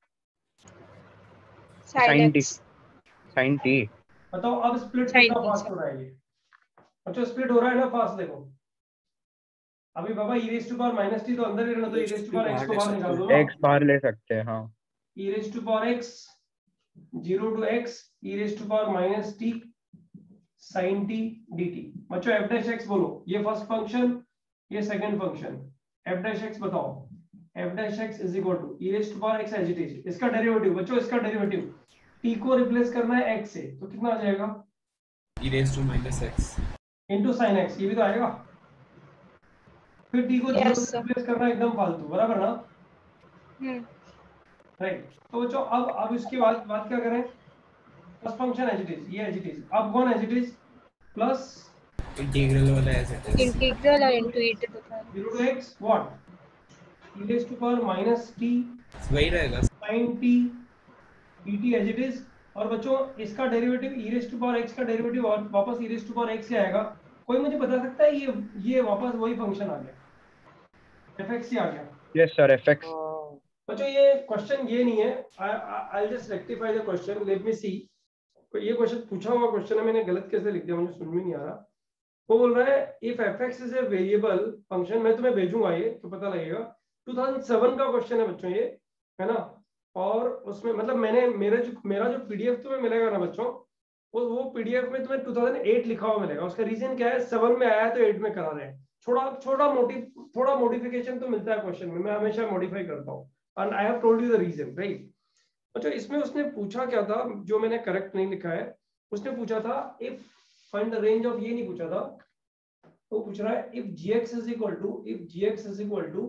Sine sin t X. sin t बताओ अब स्प्लिट Sin कितना t, फास्ट हो रहा है? ये बच्चों स्प्लिट हो रहा है ना फास्ट? देखो अभी बाबा e raise to power minus t तो अंदर ही रहना, तो e raise to power x को बाहर निकाल दो ना। x बाहर ले सकते हैं। हाँ e raise to power x 0 two x e raise to power minus t sin t dt। बच्चों f डैश x बोलो, ये फर्स्ट फंक्शन ये second function, f dash x बताओ। f dash x is equal to e raise to power x as it is, इसका डेरिवेटिव बच्चों, इसका डेरिवेटिव t को रिप्लेस करना है x से, तो कितना आ जाएगा? e raised to minus x into sin x, ये भी तो आएगा। फिर t को 0 Yes, से sir. रिप्लेस करना एकदम फालतू, बराबर ना? हम्म। राइट। तो बच्चों अब इसके बाद बात क्या करें? First function as it is, ये एज इट इज, अब कौन as it is? Plus integral वाला as it is इंटीग्रल और into E to the power 0 to x what e raise to power minus t वही रहेगा sin t dt as it is. और बच्चों इसका derivative e raise to power x का डेरिवेटिव और वापस e raise to power x से आएगा। कोई मुझे बता सकता है ये वापस वही फंक्शन आ गया, fx ही आ गया। यस सर fx बच्चों ये क्वेश्चन ये नहीं है, I just rectify the question, let me see. ये क्वेश्चन पूछा हुआ क्वेश्चन है, मैंने गलत कैसे लिख दिया मुझे समझ में नहीं आ रहा। वो बोल रहा है if fx is a variable function, मैं तुम्हें भेजूंगा ये तो पता लगेगा। 2007 का क्वेश्चन है बच्चों ये, है ना? और उसमें मतलब मेरा जो पीडीएफ तुम्हें मिलेगा ना बच्चों, वो पीडीएफ में तुम्हें 2008 लिखा हुआ मिलेगा। उसका रीजन क्या है? 7 में आया है तो 8 में करा रहे हैं। थोड़ा मॉडिफिकेशन तो मिलता है क्वेश्चन में, मैं हमेशा मॉडिफाई करता हूँ, and I have told you the reason, right? अच्छा, इसमें उसने पूछा क्या था जो मैंने करेक्ट नहीं लिखा है? उसने पूछा था if find the range of, ये नहीं पूछा था, वो पूछ रहा है if gx is equal to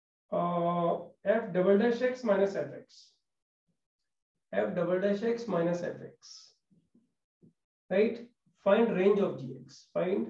f double dash x minus fx, f double dash x minus fx, right? Find range of gx, find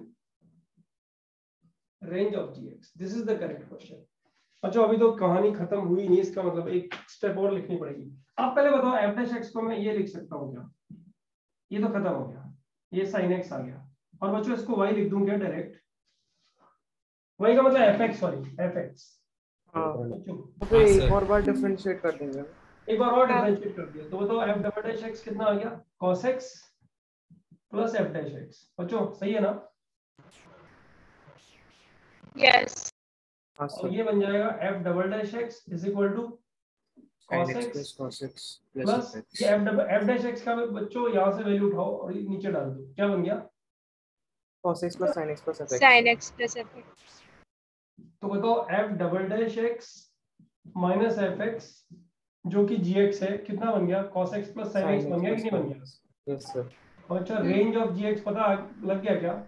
range of gx, this is the correct question. अच्छा, अभी तो कहानी खत्म हुई नहीं, इसका मतलब एक स्टेप और लिखनी पड़ेगी। आप पहले बताओ f डैश x को मैं ये लिख सकता हूँ क्या? ये तो खत्म हो गया, ये sin x आ गया, और बच्चों इसको y लिख दूं क्या डायरेक्ट? y का मतलब fx, सॉरी fx। हाँ बच्चों तो एक और बार डिफरेंशिएट कर देंगे। एक बार और डिफरेंशिएट कर दिया तो बताओ f डबल डैश x कितना आ गया? cos x plus f dash x। बच्चों सही है ना? यस। हाँ और सर। ये बन जाएगा f double dash x is equal to cos sin x x plus cos x plus plus fx। ये f डैश x का बच्चों यहाँ से वैल्यू उठाओ और ये नीचे डाल दो, क्या बन गया? cos x plus sin x plus fx। Sine X plus F X. तो बताओ f double dash x minus fx जो कि gx है कितना बन गया? cos x plus sin x बन गया कि नहीं बन गया? Yes sir. और अच्छा, रेंज ऑफ gx पता लग गया क्या?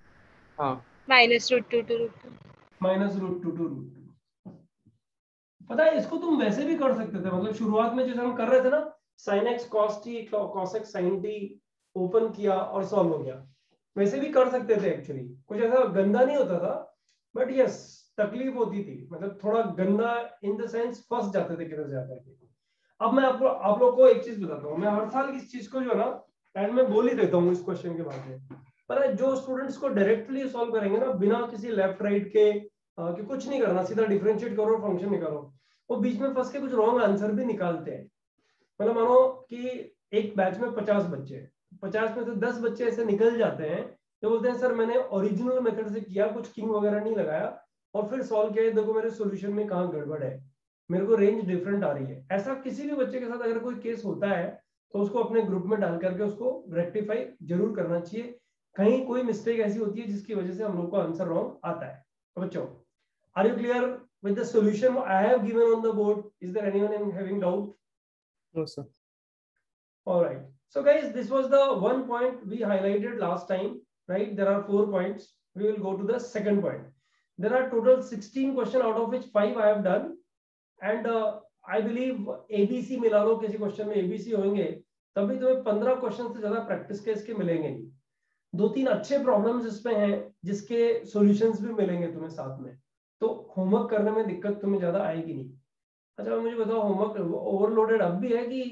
हाँ minus root two two root two. Minus root two two root two. पता है इसको तुम वैसे भी कर सकते थे, मतलब शुरुआत में जैसे हम कर रहे थे ना, sin x cos t cos x sin t open किया और सॉल्व हो गया, वैसे भी कर सकते थे एक्चुअली, कुछ ऐसा गंदा नहीं होता था, बट यस तकलीफ होती थी, मतलब थोड़ा गंदा इन द सेंस फंस जाते थे किधर जाकर के। अब मैं आप लोग को एक चीज बताता हूँ, मैं हर साल इस चीज को जो है ना एंड में बोल ही देता हूँ इस क्वेश्चन के बाद में, पर जो स्टूडेंट्स को डायरेक्टली सॉल्व करेंगे ना बिना किसी लेफ्ट राइट के कि कुछ नहीं करना, सीधा डिफरेंशिएट करो फंक्शन निकालो, वो बीच में फंस के कुछ रॉन्ग आंसर भी निकालते हैं। मतलब मानो कि एक बैच में 50 बच्चे, 50 में से 10 बच्चे ऐसे निकल जाते हैं तो बोलते हैं सर मैंने ओरिजिनल मेथड से किया, कुछ किंग वगैरह नहीं लगाया और फिर सॉल्व किया, देखो मेरे सॉल्यूशन में कहाँ गड़बड़ है, मेरे को रेंज डिफरेंट आ रही है। ऐसा किसी भी बच्चे के साथ अगर कोई केस होता है तो उसको अपने ग्रुप में डाल करके उसको रेक्टिफाई जरूर करना चाहिए, कहीं कोई मिस्टेक ऐसी होती है जिसकी वजह से हम लोग को आंसर रॉन्ग आता है। तो बच्चों are you clear with the solution I have given on the board? Is there anyone having doubt? No sir. Alright, so guys, this was the one point we highlighted last time, right? There are 4 points. We will go to the second point. There are total 16 questions, out of which 5 I have done, and I believe ABC मिला लो, किसी क्वेश्चन में ABC होंगे तभी तुम्हें 15 क्वेश्चन से ज्यादा प्रैक्टिस के इसके मिलेंगे नहीं। 2-3 अच्छे प्रॉब्लम्स इसमें हैं जिसके सॉल्यूशंस भी मिलेंगे तुम्हें साथ में, तो होमवर्क करने में दिक्कत तुम्हें ज्यादा आएगी नहीं। अच्छा मुझे बताओ, होमवर्क ओवरलोडेड अब भी है कि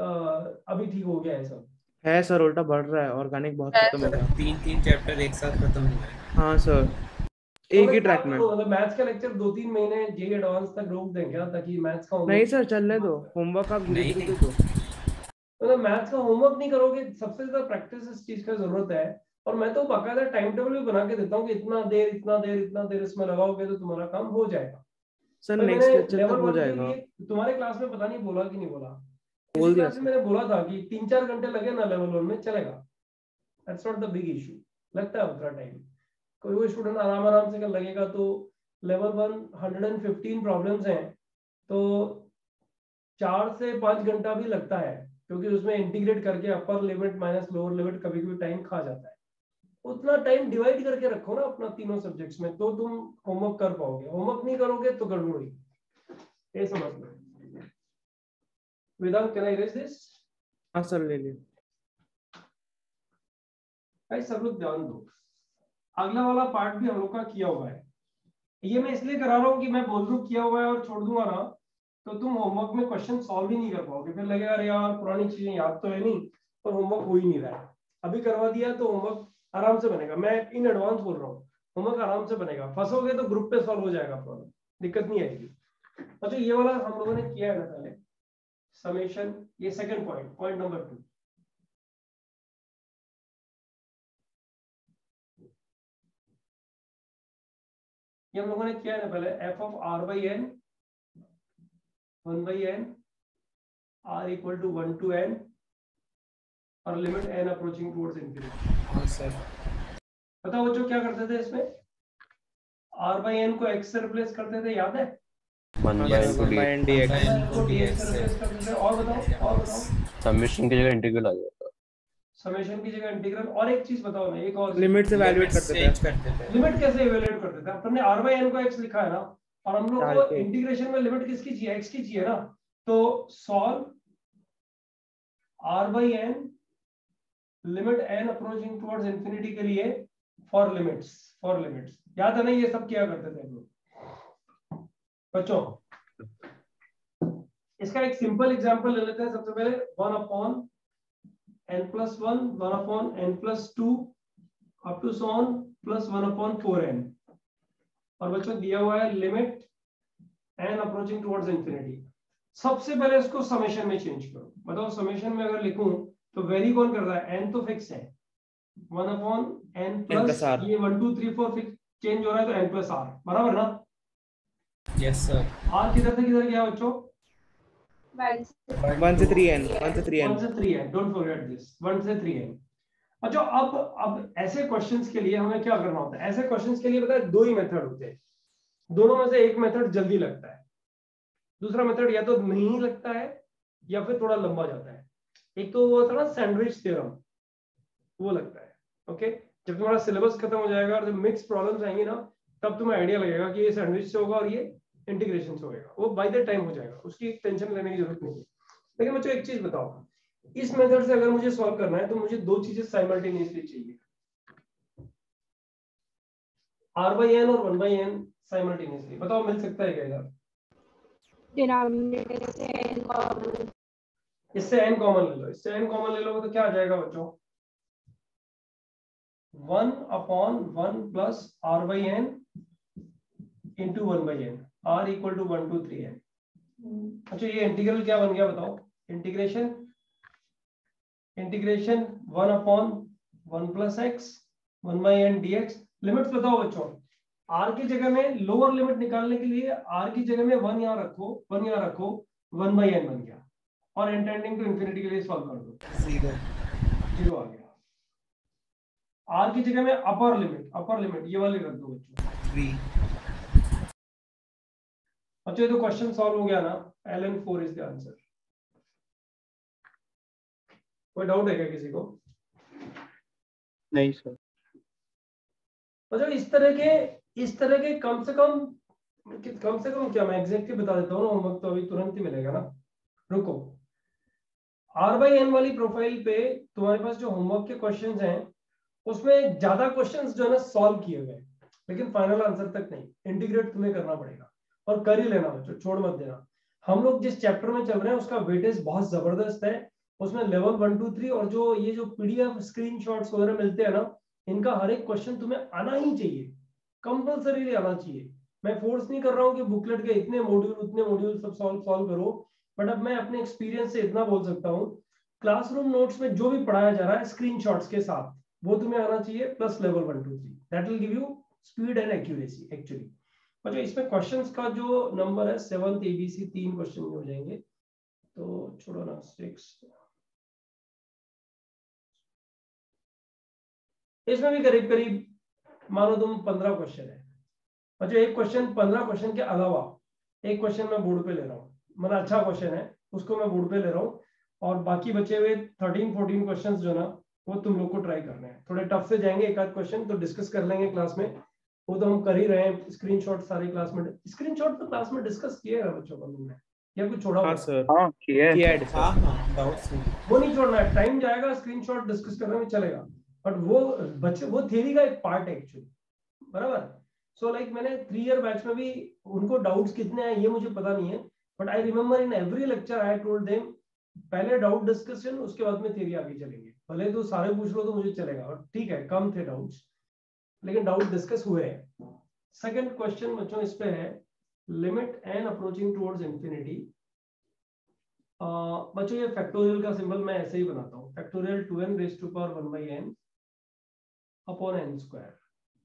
अभी ठीक हो गया है सब? है सर, उल्टा बढ़ रहा है, ऑर्गेनिक बहुत खत्म हो गया। 3 चैप्टर एक साथ खत्म हुए हैं। हाँ सर, एक ही ट्रैक में। मतलब मैथ्स का लेक्चर 2-3 महीने जे एडवांस तक रोक देंगे ताकि मैथ्स का नहीं सर, चलने दो, होमवर्क आप नहीं, धीरे दो। मतलब मैथ्स का होमवर्क नहीं करोगे, सबसे ज्यादा प्रैक्टिस इस चीज का जरूरत है, और मैं तो बाकायदा टाइम टेबल भी बना के देता हूँ कि इतना देर इसमें लगाओगे तो तुम्हारा काम हो जाएगा। सर भाई नेक्स्ट मैंने लेक्चर लेवल तक हो 1 के जाएगा। लिए तुम्हारे क्लास में पता नहीं बोला कि नहीं बोला, बोल किसी दिया क्लास में मैंने बोला था कि 3-4 घंटे लगे ना लेवल 1 में चलेगा, that's not the big issue, लगता है उतना टाइम, कोई स्टूडेंट आराम से कर लगेगा। तो लेवल 1 115 प्रॉब्लम्स हैं तो 4 से 5 घंटा भी लगता है, क्योंकि उसमें इंटीग्रेट करके upper limit minus lower limit कभी कभी टाइम खा जाता है। उतना टाइम डिवाइड करके रखो ना अपना तीनों सब्जेक्ट्स में, तो तुम होमवर्क कर पाओगे। होमवर्क नहीं करोगे तो गड़बड़ होगी, ये समझ लो। Vedant, can I raise this? हाँ सर, ले लियो। भाई सब लोग ध्यान दो, अगला वाला पार्ट भी हम लोग का किया हुआ है, ये मैं इसलिए करा रहा हूँ कि मैं बोल दूं किया हुआ है और छोड़ दूंगा ना तो तुम होमवर्क में क्वेश्चन सॉल्व ही नहीं कर पाओगे, फिर लगेगा अरे यार पुरानी चीजें याद तो है नहीं और होमवर्क हो ही नहीं रहा है। अभी करवा दिया तो होमवर्क आराम से बनेगा, मैं इन एडवांस बोल रहा हूँ, होमवर्क आराम से बनेगा। फंसोगे तो ग्रुप पे सॉल्व हो जाएगा प्रॉब्लम, दिक्कत नहीं आएगी। अच्छा ये वाला हम लोगों ने किया है ना पहले, समेशन, ये सेकंड पॉइंट, पॉइंट नंबर 2। ये हम लोगों ने किया है ना पहले, F of R by N 1/n r equal to 1 to n और limit n approaching towards infinity. हाँ सर। बताओ बच्चों क्या करते थे इसमें, r by n को x से रिप्लेस करते थे, याद है? 1/n dx से रिप्लेस करते थे। और बताओ समेशन की जगह इंटीग्रल आ जाता, समेशन की जगह इंटीग्रल। और एक चीज बताओ ना, एक और लिमिट से वैल्यूएट करते थे। लिमिट कैसे इवैल्यूएट करते थे? अपन ने r by n को x लिखा है ना, और हम लोग को इंटीग्रेशन में लिमिट किसकी चाहिए? x की चाहिए ना, तो solve r by n limit n approaching towards infinity के लिए फॉर लिमिट्स याद है ना, ये सब किया करते थे हम लोग बच्चों। इसका एक सिंपल एग्जांपल ले लेते हैं। सबसे पहले 1/n+1 1/n+2 up to so on plus 1/4n, और बच्चों दिया हुआ है limit n approaching towards infinity. सबसे पहले इसको समेशन में चेंज करो। बताओ समेशन में अगर लिखूं तो वेरी कौन कर रहा है? n तो फिक्स है, 1/n प्लस ये 1 2 3 4 फिक्स चेंज हो रहा है तो n प्लस r, बराबर ना? Yes sir. r किधर से किधर गया बच्चों? 1 से 3n, 1 से 3n, डोंट फॉरगेट दिस, 1 से 3n। अच्छा अब ऐसे क्वेश्चंस के लिए हमें क्या करना होता है? ऐसे क्वेश्चंस के लिए पता है दो ही मेथड होते हैं, दोनों में से एक मेथड जल्दी लगता है, दूसरा मेथड या तो नहीं लगता है या फिर थोड़ा लंबा जाता है। एक तो वो था ना सैंडविच थ्योरम, वो लगता है। ओके, जब तुम्हारा सिलेबस खत्म हो जाएगा और जब मिक्स प्रॉब्लम्स आएंगी ना, तब तुम्हें आइडिया लगेगा कि ये सैंडविच से होगा और ये इंटीग्रेशन से होएगा, वो बाय द टाइम हो जाएगा, उसकी टेंशन लेने की जरूरत नहीं है। लेकिन बच्चों एक चीज बताओ, इस मेथड से अगर मुझे सॉल्व करना है तो मुझे दो चीजें साइमल्टेनियसली चाहिए, r by n और 1 by n साइमल्टेनियसली। बताओ मिल सकता है क्या इधर? डिनोमिनेटर से n कॉमन, इससे n कॉमन ले लो, इससे n कॉमन ले लोगे तो क्या आ जाएगा बच्चों? 1/1 plus r by n into 1 by n, r equal to 1 to 3n। अच्छा ये इंटीग्रल क्या बन गया बताओ? Integration 1/1 plus x 1 by n dx। Limits बताओ बच्चों, r की जगह में लोअर लिमिट निकालने के लिए r की जगह में 1 यहाँ रखो, 1 यहाँ रखो, 1 by n बन गया, और इंटेंडिंग टू इंफिनिटी के लिए सॉल्व कर दो, 0 आ गया। r की जगह में अपर लिमिट ये वाली रख दो बच्चों, 3। अच्छा ये तो क्वेश्चन सॉल्व हो गया ना, ln4 इज द आंसर। कोई डाउट है क्या किसी को? नहीं सर। अच्छा इस तरह के कम से कम क्या, मैं एग्जैक्टली बता देता हूँ ना, होमवर्क तो अभी तुरंत ही मिलेगा ना, रुको। r by n वाली प्रोफाइल पे तुम्हारे पास जो होमवर्क के क्वेश्चंस हैं उसमें ज्यादा क्वेश्चंस जो है ना सॉल्व किए गए, लेकिन फाइनल आंसर तक नहीं, इंटीग्रेट तुम्हें करना पड़ेगा और कर ही लेना बच्चों, छोड़ मत देना। हम लोग जिस चैप्टर में चल रहे हैं उसका वेटेज बहुत जबरदस्त है, उसमें लेवल 1 2 3 और जो ये जो पीडीएफ स्क्रीनशॉट्स वगैरह मिलते हैं ना, इनका हर एक क्वेश्चन तुम्हें आना ही चाहिए, कंपल्सरी आना चाहिए। मैं फोर्स नहीं कर रहा हूँ कि बुकलेट के इतने मॉड्यूल सब सॉल्व करो, बट अब मैं अपने एक्सपीरियंस से इतना बोल सकता हूँ, क्लासरूम नोट्स में जो भी पढ़ाया जा रहा है स्क्रीनशॉट्स के साथ वो तुम्हें आना चाहिए, plus level 1 2 3, that will give you speed and accuracy actually. और जो इसमें क्वेश्चंस का जो नंबर है 7th एबीसी 3 क्वेश्चन में हो जाएंगे, तो छोड़ो ना 6, इसमें भी करीब करीब मानो तुम 15 क्वेश्चन है। अच्छा एक क्वेश्चन 15 क्वेश्चन के अलावा एक क्वेश्चन मैं बोर्ड पे ले रहा हूँ, मतलब अच्छा क्वेश्चन है उसको मैं बोर्ड पे ले रहा हूँ, और बाकी बचे हुए 13-14 क्वेश्चंस जो ना वो तुम लोग को ट्राई करने हैं। थोड़े टफ से जाएंगे, एक आध क्वेश्चन तो डिस्कस कर लेंगे क्लास में, वो तो हम कर ही रहे हैं। स्क्रीनशॉट सारे क्लास में, स्क्रीनशॉट तो क्लास में डिस्कस किया है बच्चों को तुमने, या कुछ छोड़ा? हाँ सर, हाँ किया है। हाँ डाउट्स वो नहीं छोड़ना है, टाइम जाएगा स्क्रीनशॉट डिस्कस करने में चलेगा, बट वो बच्चे वो थ्योरी का एक पार्ट है एक्चुअली, बराबर। सो लाइक मैंने 3 ईयर बैच में भी उनको डाउट्स कितने हैं ये मुझे पता नहीं है, but I remember in every lecture I told them पहले डाउट डिस्कशन, उसके बाद में थ्योरी आगे चलेंगे। भले तो सारे पूछ लो तो मुझे चलेगा, और ठीक है कम थे डाउट्स, लेकिन डाउट डिस्कस हुए हैं। सेकंड क्वेश्चन बच्चों इस पे है, limit N approaching towards infinity. बच्चों ये फैक्टोरियल का सिंबल मैं ऐसे ही बनाता हूँ, factorial 2n raise to power 1 by n upon n square.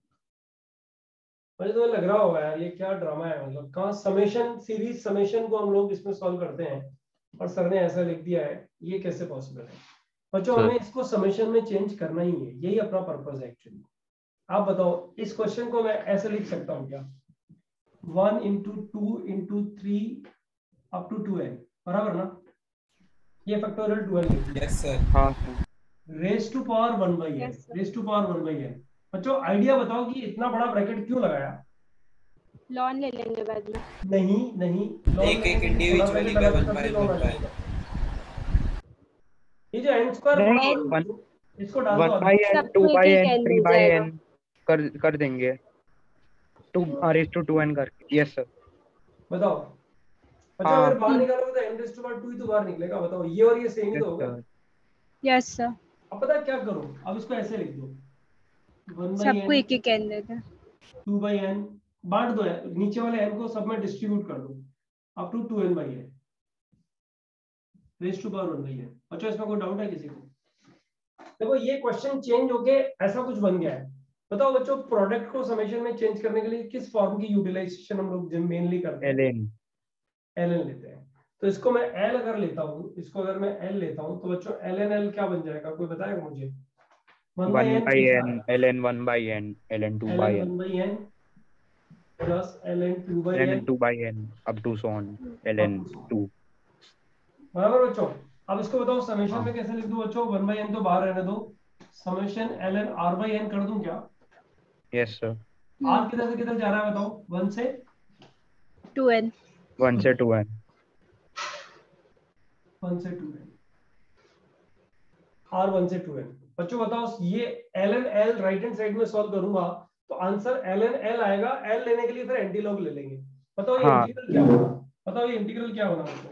मुझे तो लग रहा होगा यार ये क्या ड्रामा है, मतलब कहाँ समेशन, सीरीज समेशन को हम लोग इसमें सॉल्व करते हैं और सर ने ऐसा लिख दिया है, ये कैसे पॉसिबल है? बच्चों हमें इसको समेशन में चेंज करना ही है, यही अपना पर्पस है एक्चुअली। आप बताओ इस क्वेश्चन को मैं ऐसे लिख सकता हूँ क्या, 1 into 2 into 3 up to 2n, बराबर ना? ये फैक्टोरियल 2n यस सर। हाँ raise to power 1 by n, Yes, sir. Raise to power 1 by n। बच्चों आइडिया बताओ कि इतना बड़ा ब्रैकेट क्यों लगाया? लॉन ले लेंगे बाद में। नहीं एक एक इंडिविजुअली का 1 by 1 by ये जो n स्क्वायर नहीं, बड़ा, इसको डाल दो 1 by n, 2 सबको by एक n, n 3 मिल by जाएगा। n कर देंगे, 2 raised to 2n करके। Yes sir. बताओ। अच्छा हाँ। अगर बाहर निकालोगे तो n raised to power 2 ही तो बाहर निकलेगा, बताओ ये और ये सेम ही तो होगा। यस सर, अब पता है क्या करो, अब इसको ऐसे लिख दो, 1 by सबको n एक एक n देगा। 2 by n बांट दो, नीचे वाले n को सब में डिस्ट्रीब्यूट कर दो up to 2n by n raise to power 1 by n। अच्छा इसमें कोई डाउट है किसी को? देखो ये क्वेश्चन चेंज होके ऐसा कुछ बन गया है। बताओ बच्चों प्रोडक्ट को समेशन में चेंज करने के लिए किस फॉर्म की यूटिलाइजेशन हम लोग मेनली करते हैं? ln लेते हैं। तो इसको मैं l अगर लेता हूँ, इसको अगर मैं l लेता हूँ तो बच्चों ln l क्या बन जाएगा, कोई बताएगा मुझे? 1 by n, ln 1 by n, ln 2 by n, ln 1 by n plus ln 2 by ln n 2 by n up to so on, ln 2। बराबर बच्चों। अब इसको बताओ समेशन में कैसे लिख दूं बच्चों? 1 by n तो बाहर रहने दो, summation ln r by n कर दूं क्या? Yes sir. r किधर से किधर जा रहा है बताओ? 1 से 2n 1 से 2n। 1 से 2n, r 1 से 2n। बच्चों बताओ, ये ln l right hand side में सॉल्व करूंगा तो आंसर ln l आएगा। l लेने के लिए फिर एंटीलॉग ले लेंगे। बताओ ये हाँ। इंटीग्रल क्या बना? बताओ ये इंटीग्रल क्या बना बच्चों?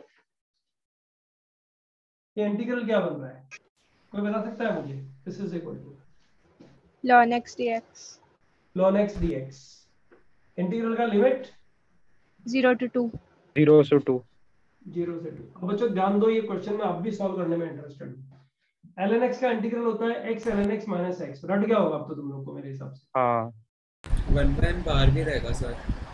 ये इंटीग्रल क्या बन रहा है? कोई बता सकता है मुझे? This is equal to ln x dx ln x dx। Integral का लिमिट 0 to 2 0 से 2। 0 से 2। अब बच्चों ध्यान दो, ये क्वेश्चन में अब भी सॉल्व करने में इंटरेस्टेड हूं। ln x का इंटीग्रल होता है x ln x minus x। रट गया होगा अब तो तुम लोग को मेरे हिसाब से। हाँ 1/n बाहर भी रहेगा सर।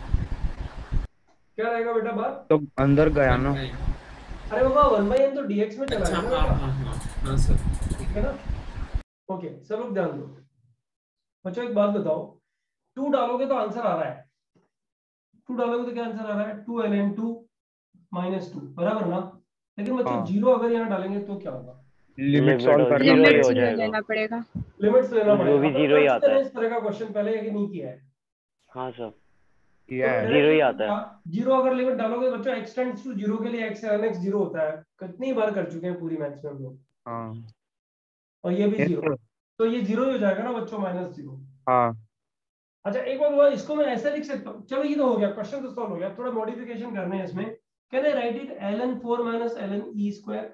क्या रहेगा बेटा बार? तो अंदर गया ना। 1/n। अरे बाबा 1/n तो dx में चला अच्छा गया हाँ ना। हाँ हाँ हाँ सर। ठीक है ना? ओके सब लोग ध्यान दो। बच्चों एक बात बताओ, 2 डालोगे तो आंसर आ रहा है। 2 डालोगे तो क्या आंसर आ रहा है? 2 ln 2 माइनस 2, बराबर ना? लेकिन बच्चों हाँ। 0 अगर यहाँ डालेंगे तो क्या होगा? लिमिट सॉल्व करना जीरो ही लिमिट हो पड़ेगा। जाएगा। लेना पड़ेगा। लिमिट्स लेना वो पड़ेगा। भी अपन जीरो ही कर चुके आता हैं है। इस तरह का क्वेश्चन पहले, या कि नहीं किया है? हाँ सर। किया है। जीरो ही आता है। 0 अगर लिमिट डालोगे बच्चों x टेंड्स टू 0 के लिए x ln x 0 होता है। कितनी बार कर चुके हैं पूरी मैथ्स में हम लोग। हाँ। और ये भी Yes, 0, sir। तो ये 0 ही हो जाएगा ना बच्चों, माइनस 0। हाँ। अच्छा एक बार हुआ, इसको मैं ऐसे लिख सकता हूँ। चलो ये तो हो गया, क्वेश्चन तो सॉल्व हो गया। थोड़ा मॉडिफिकेशन करने हैं इसमें। Can I write it ln 4 minus ln e square?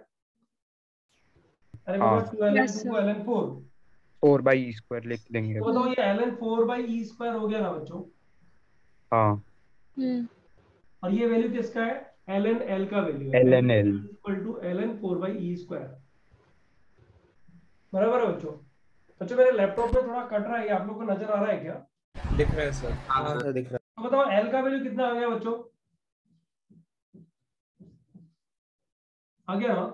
अरे बाबा हाँ 2 ln Yes, 2 sir. को ln 4। 4/e² लिख देंगे। तो बताओ ये ln 4/e स्क्वायर हो गया ना बच्चों? हाँ और ये वैल्यू किसका है? ln l का वैल्यू है। ln l। Equal to ln 4/e square. बराबर है बच्चों? बच्चों मेरे लैपटॉप में थोड़ा कट रहा है, ये आप लोग को नजर आ रहा है क्या? दिख रहा है सर। हाँ सर दिख रहा तो बताओ l का वैल्यू कितना आ गया बच्चों? आ गया ना?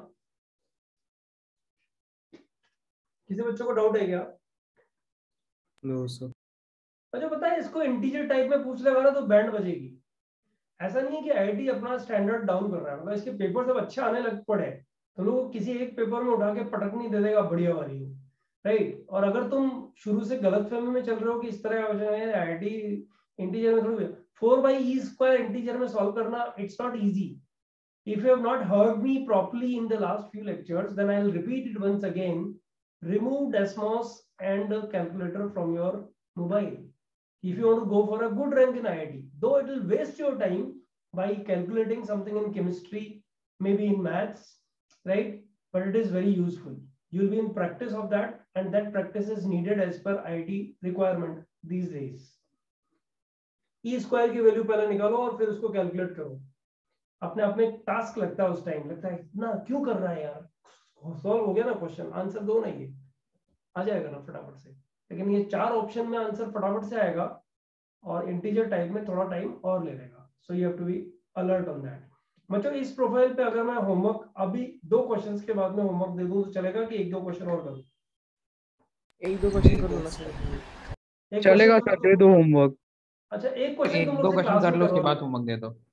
किसी बच्चों को डाउट है क्या? No sir. अच्छा पता है, इसको इंटीजर टाइप में पूछ लेगा ना तो बैंड बजेगी। ऐसा नहीं है कि आईआईटी अपना स्टैंडर्ड डाउन कर रहा है, मतलब इसके पेपर सब अच्छे आने लग पड़े, तो लोग किसी एक पेपर में उठा के पटक नहीं दे देगा बढ़िया वाली, राइट? और अगर तुम शुरू से गलत फहमी में चल रहे हो कि इस तरह का आईआईटी इंटीजर में थोड़ी 4/e स्क्वायर इंटीजर में सॉल्व करना, it's not easy. If you have not heard me properly in the last few lectures, then I'll repeat it once again. Remove Desmos and calculator from your mobile. If you want to go for a good rank in IIT, though it will waste your time by calculating something in chemistry, maybe in maths, right? But it is very useful. You'll be in practice of that, and that practice is needed as per IIT requirement these days. E square की वैल्यू पहले निकालो और फिर उसको कैलकुलेट करो. अपने आप में टास्क लगता है, उस टाइम लगता है इतना क्यों कर रहा है यार. सॉल्व हो गया ना क्वेश्चन, आंसर दो ना, ये आ जाएगा ना फटाफट से. लेकिन ये 4 ऑप्शन में आंसर फटाफट से आएगा और इंटीजर टाइप में थोड़ा टाइम और ले लेगा. So you have to be alert on that. बच्चों इस प्रोफाइल पे अगर मैं होमवर्क अभी 2 क्वेश्चंस के बाद में होमवर्क दे दूं तो चलेगा कि 1-2 क्वेश्चन और करूं? 1-2 क्वेश्चन कर लो ना सर. चलेगा सर, दे दो होमवर्क। अच्छा एक क्वेश्चन तुम 1-2 लोग से क्वेश्चन क्लास कर में लो, उसके करवा बाद लो. होमवर्क दे दो।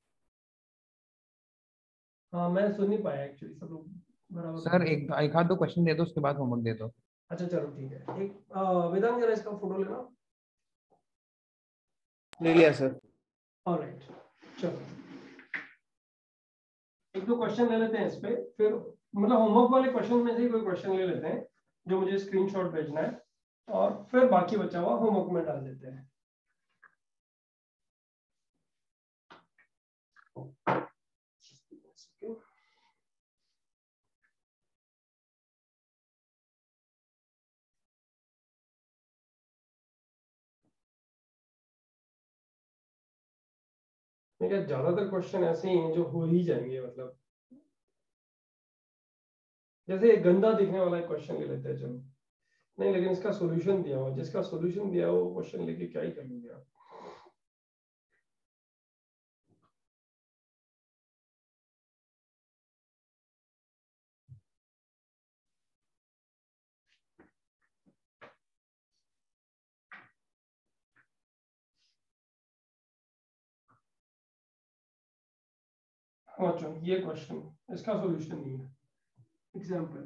हाँ मैं सुन नहीं पाया एक्चुअली, सब लोग बराबर सर एक आध 2 क्वेश्चन दे दो, उसके बाद होमवर्क दे दो। अच्छा चलो ठीक है. एक वेदांत जरा इसका फोटो लेना. ले लिया सर. ऑलराइट चलो 1-2 क्वेश्चन ले लेते हैं इस पे, फिर मतलब होमवर्क वाले क्वेश्चन में से ही कोई क्वेश्चन ले लेते हैं जो मुझे स्क्रीनशॉट भेजना है, और फिर बाकी बचा हुआ होमवर्क में डाल देते हैं. ज्यादातर क्वेश्चन ऐसे ही हैं जो हो ही जाएंगे, मतलब जैसे एक गंदा दिखने वाला एक क्वेश्चन ले लेते हैं. चलो नहीं, लेकिन इसका सॉल्यूशन दिया हुआ, जिसका सॉल्यूशन दिया हुआ वो क्वेश्चन लेके क्या ही कर लोगे आप. अच्छा ये क्वेश्चन, इसका सॉल्यूशन नहीं है. Example,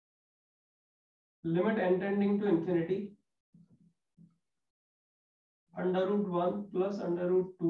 limit n tending to infinity √1 plus √2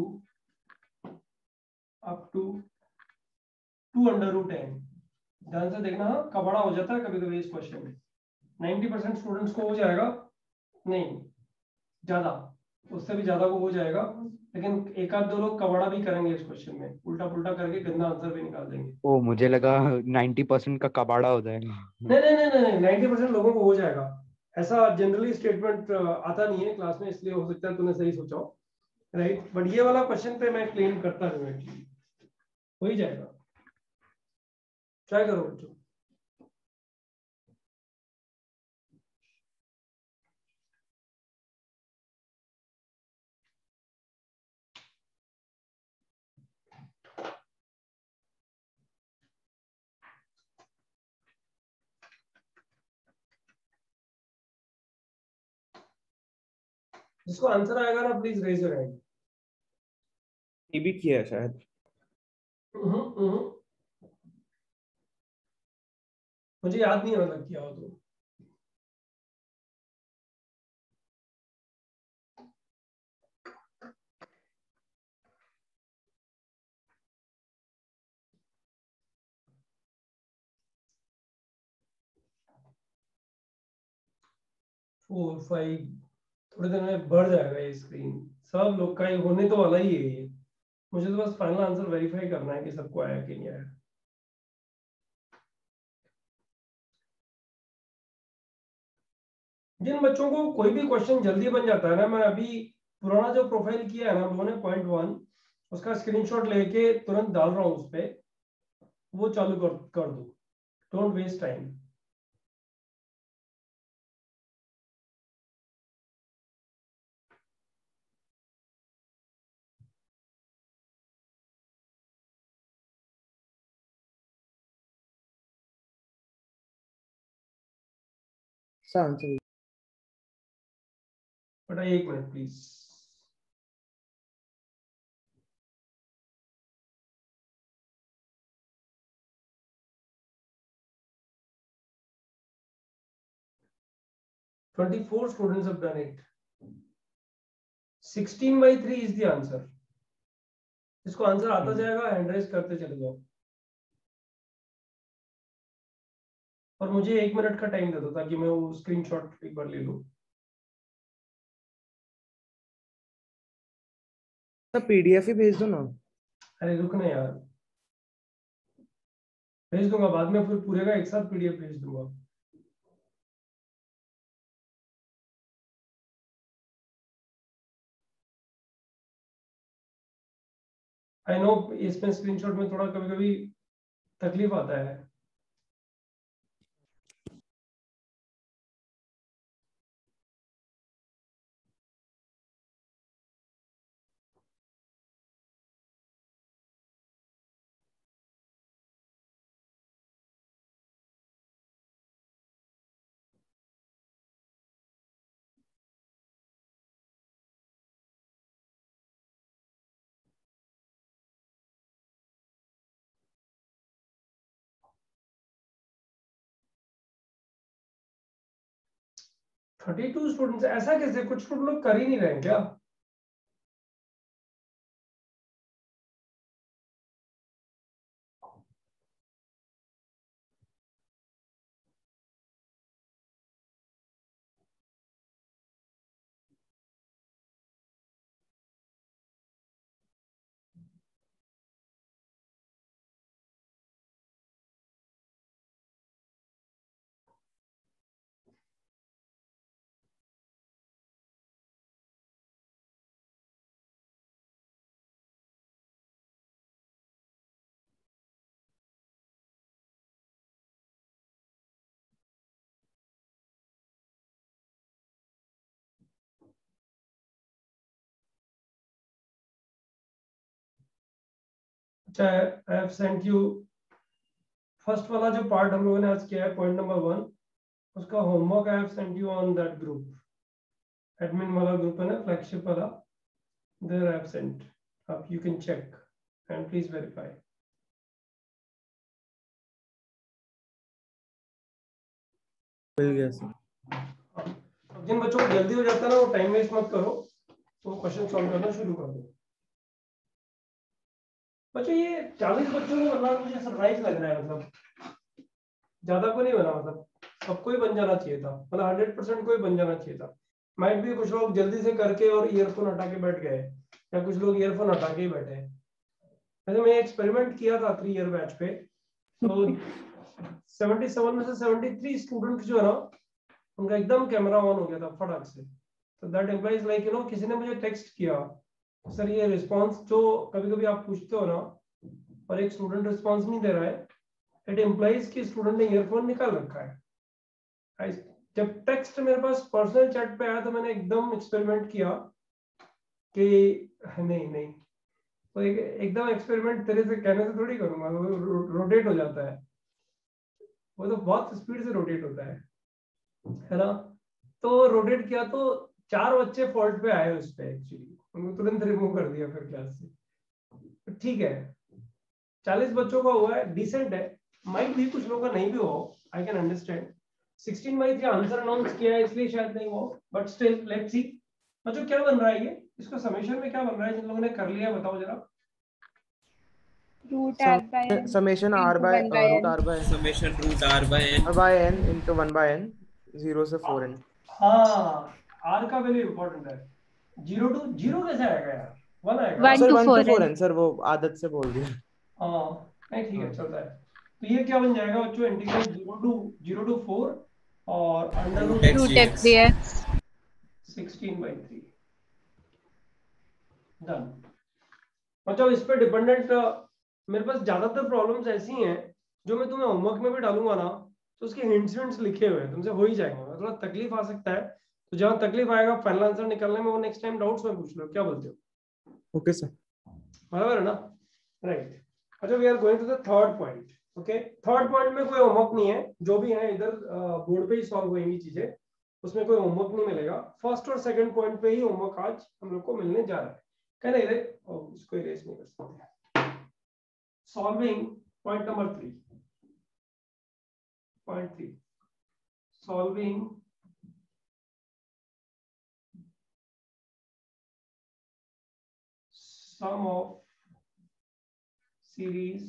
up to 2 √n। ध्यान से देखना, हाँ कबाड़ा हो जाता है कभी कभी इस क्वेश्चन में। 90% स्टूडेंट्स को हो जाएगा, नहीं ज्यादा, उससे भी ज्यादा को हो जाएगा, लेकिन एक आध दो लोग कबाड़ा भी करेंगे इस क्वेश्चन में, उल्टा पुल्टा करके गंदा आंसर भी निकाल देंगे। ओ मुझे लगा 90% का कबाड़ा हो जाएगा। नहीं नहीं नहीं नहीं, 90% लोगों को हो जाएगा। ऐसा जनरली स्टेटमेंट आता नहीं है क्लास में, इसलिए हो सकता है तूने सही सोचा हो, राइट। बट ये वाला क्वेश्चन पे मैं क्लेम करता हूँ एक्चुअली हो ही जाएगा। ट्राई करो बच्चों। जिसको आंसर आएगा ना प्लीज रेज योर हैंड। ये भी किया है शायद। मुझे याद नहीं है मतलब किया हो तो। फोर फाइव थोड़ी देर में बढ़ जाएगा ये स्क्रीन, सब लोग का ही होने तो वाला ही है ये। मुझे तो बस फाइनल आंसर वेरीफाई करना है कि सबको आया कि नहीं आया। जिन बच्चों को कोई भी क्वेश्चन जल्दी बन जाता है ना, मैं अभी पुराना जो प्रोफाइल किया है ना उन्होंने .1 उसका स्क्रीनशॉट लेके तुरंत डाल रहा हूँ उस पर, वो चालू कर दो, डोंट वेस्ट टाइम। आंसर बेटा एक minute please. Twenty-four students have done it. 16/3 is the answer. इसको आंसर आता जाएगा, हैंड रेज करते चले जाओ। और मुझे 1 मिनट का टाइम दे दो ताकि मैं वो स्क्रीनशॉट एक बार ले लूं। पीडीएफ ही भेज दो ना। अरे रुकना यार, भेज दूंगा बाद में, फिर पूरे का एक साथ पीडीएफ भेज दूंगा। आई नो इसमें स्क्रीनशॉट में थोड़ा कभी कभी तकलीफ आता है। थर्टी टू स्टूडेंट्स, ऐसा कैसे? कुछ लोग कर ही नहीं रहे हैं क्या? अच्छा, I have sent you first वाला जो पार्ट हम लोगों ने आज किया है, पॉइंट नंबर 1, उसका homework I have sent you on that group, admin वाला ग्रुप है ना, फ्लैगशिप वाला, देयर आई हैव सेंट, आप you can check and please verify. मिल गया सर। जिन बच्चों को जल्दी हो जाता है ना वो टाइम वेस्ट मत करो, तो क्वेश्चन सॉल्व करना शुरू कर दो बच्चों। ये 40 बच्चों को बनना मुझे सरप्राइज लग रहा है, मतलब ज्यादा को नहीं बना, मतलब सबको ही बन जाना चाहिए था, मतलब 100% को ही बन जाना चाहिए था। माइट भी कुछ लोग जल्दी से करके और ईयरफोन हटा के बैठ गए, या कुछ लोग ईयरफोन हटा के ही बैठे। वैसे मैं एक्सपेरिमेंट किया था 3 ईयर बैच पे, तो 77 में से 73 स्टूडेंट जो है ना, उनका एकदम कैमरा ऑन हो गया था फटाक से। तो दैट इम्प्लाइज लाइक किसी ने मुझे टेक्स्ट किया, सर ये रिस्पांस जो कभी कभी आप पूछते हो ना और एक स्टूडेंट रिस्पांस नहीं दे रहा है, इट इम्प्लाइज कि स्टूडेंट ने ईयरफोन निकाल रखा है। जब टेक्स्ट मेरे पास पर्सनल चैट पे आया तो मैंने एकदम एक्सपेरिमेंट किया कि नहीं तो एकदम एक्सपेरिमेंट तेरे से कहने से थोड़ी करूंगा, रोटेट हो जाता है, वो तो बहुत स्पीड से रोटेट होता है ना। तो रोटेट किया तो 4 बच्चे फॉल्ट पे आए उस पे, एक्चुअली उनको तुरंत रिमूव कर दिया फिर क्लास से। ठीक है, 40 बच्चों का हुआ है, डिसेंट है। माइट भी कुछ लोगों का नहीं भी हो, I can understand. 16/3 answer announce किया है इसलिए शायद नहीं हो, बट स्टिल लेट्स सी। बच्चों क्या बन रहा है ये, इसका समेशन में क्या बन रहा है जिन लोगों ने कर लिया बताओ जरा। Root r by n summation r into by 1 by root n. r by n summation root r by n r by n into 1 by n 0 से 4n। हाँ, r का वैल्यू इंपॉर्टेंट है। 0 to 0 कैसे आएगा यार, 1 आएगा। 1 sir to 1 to 4n. 4n sir, वो आदत से बोल दिया। हाँ नहीं ठीक है, चलता है। तो ये क्या बन जाएगा बच्चों, इंटीग्रल 0 to 4 और under root Root x dx. 16/3 done. मतलब इस पे डिपेंडेंट मेरे पास ज्यादातर प्रॉब्लम्स ऐसी हैं जो मैं तुम्हें होमवर्क में भी डालूंगा ना, तो उसके हिंट्स लिखे हुए हैं, तुमसे हो ही जाएंगे। थोड़ा तकलीफ आ सकता है, तो जहां तकलीफ आएगा फाइनल आंसर निकालने में, वो नेक्स्ट टाइम डाउट्स में पूछ लो, क्या बोलते हो? ओके सर, बराबर है ना, राइट। अच्छा, we are going to the third point. Okay, third point में कोई होमवर्क नहीं है, जो भी है इधर बोर्ड पे ही सॉल्व होंगी चीजें, उसमें कोई होमवर्क नहीं मिलेगा। फर्स्ट और सेकंड पॉइंट पे ही होमवर्क आज हम लोग को मिलने जा रहा है। कहना इसको इरेज नहीं कर सकते। Solving point number 3, point 3 solving sum of series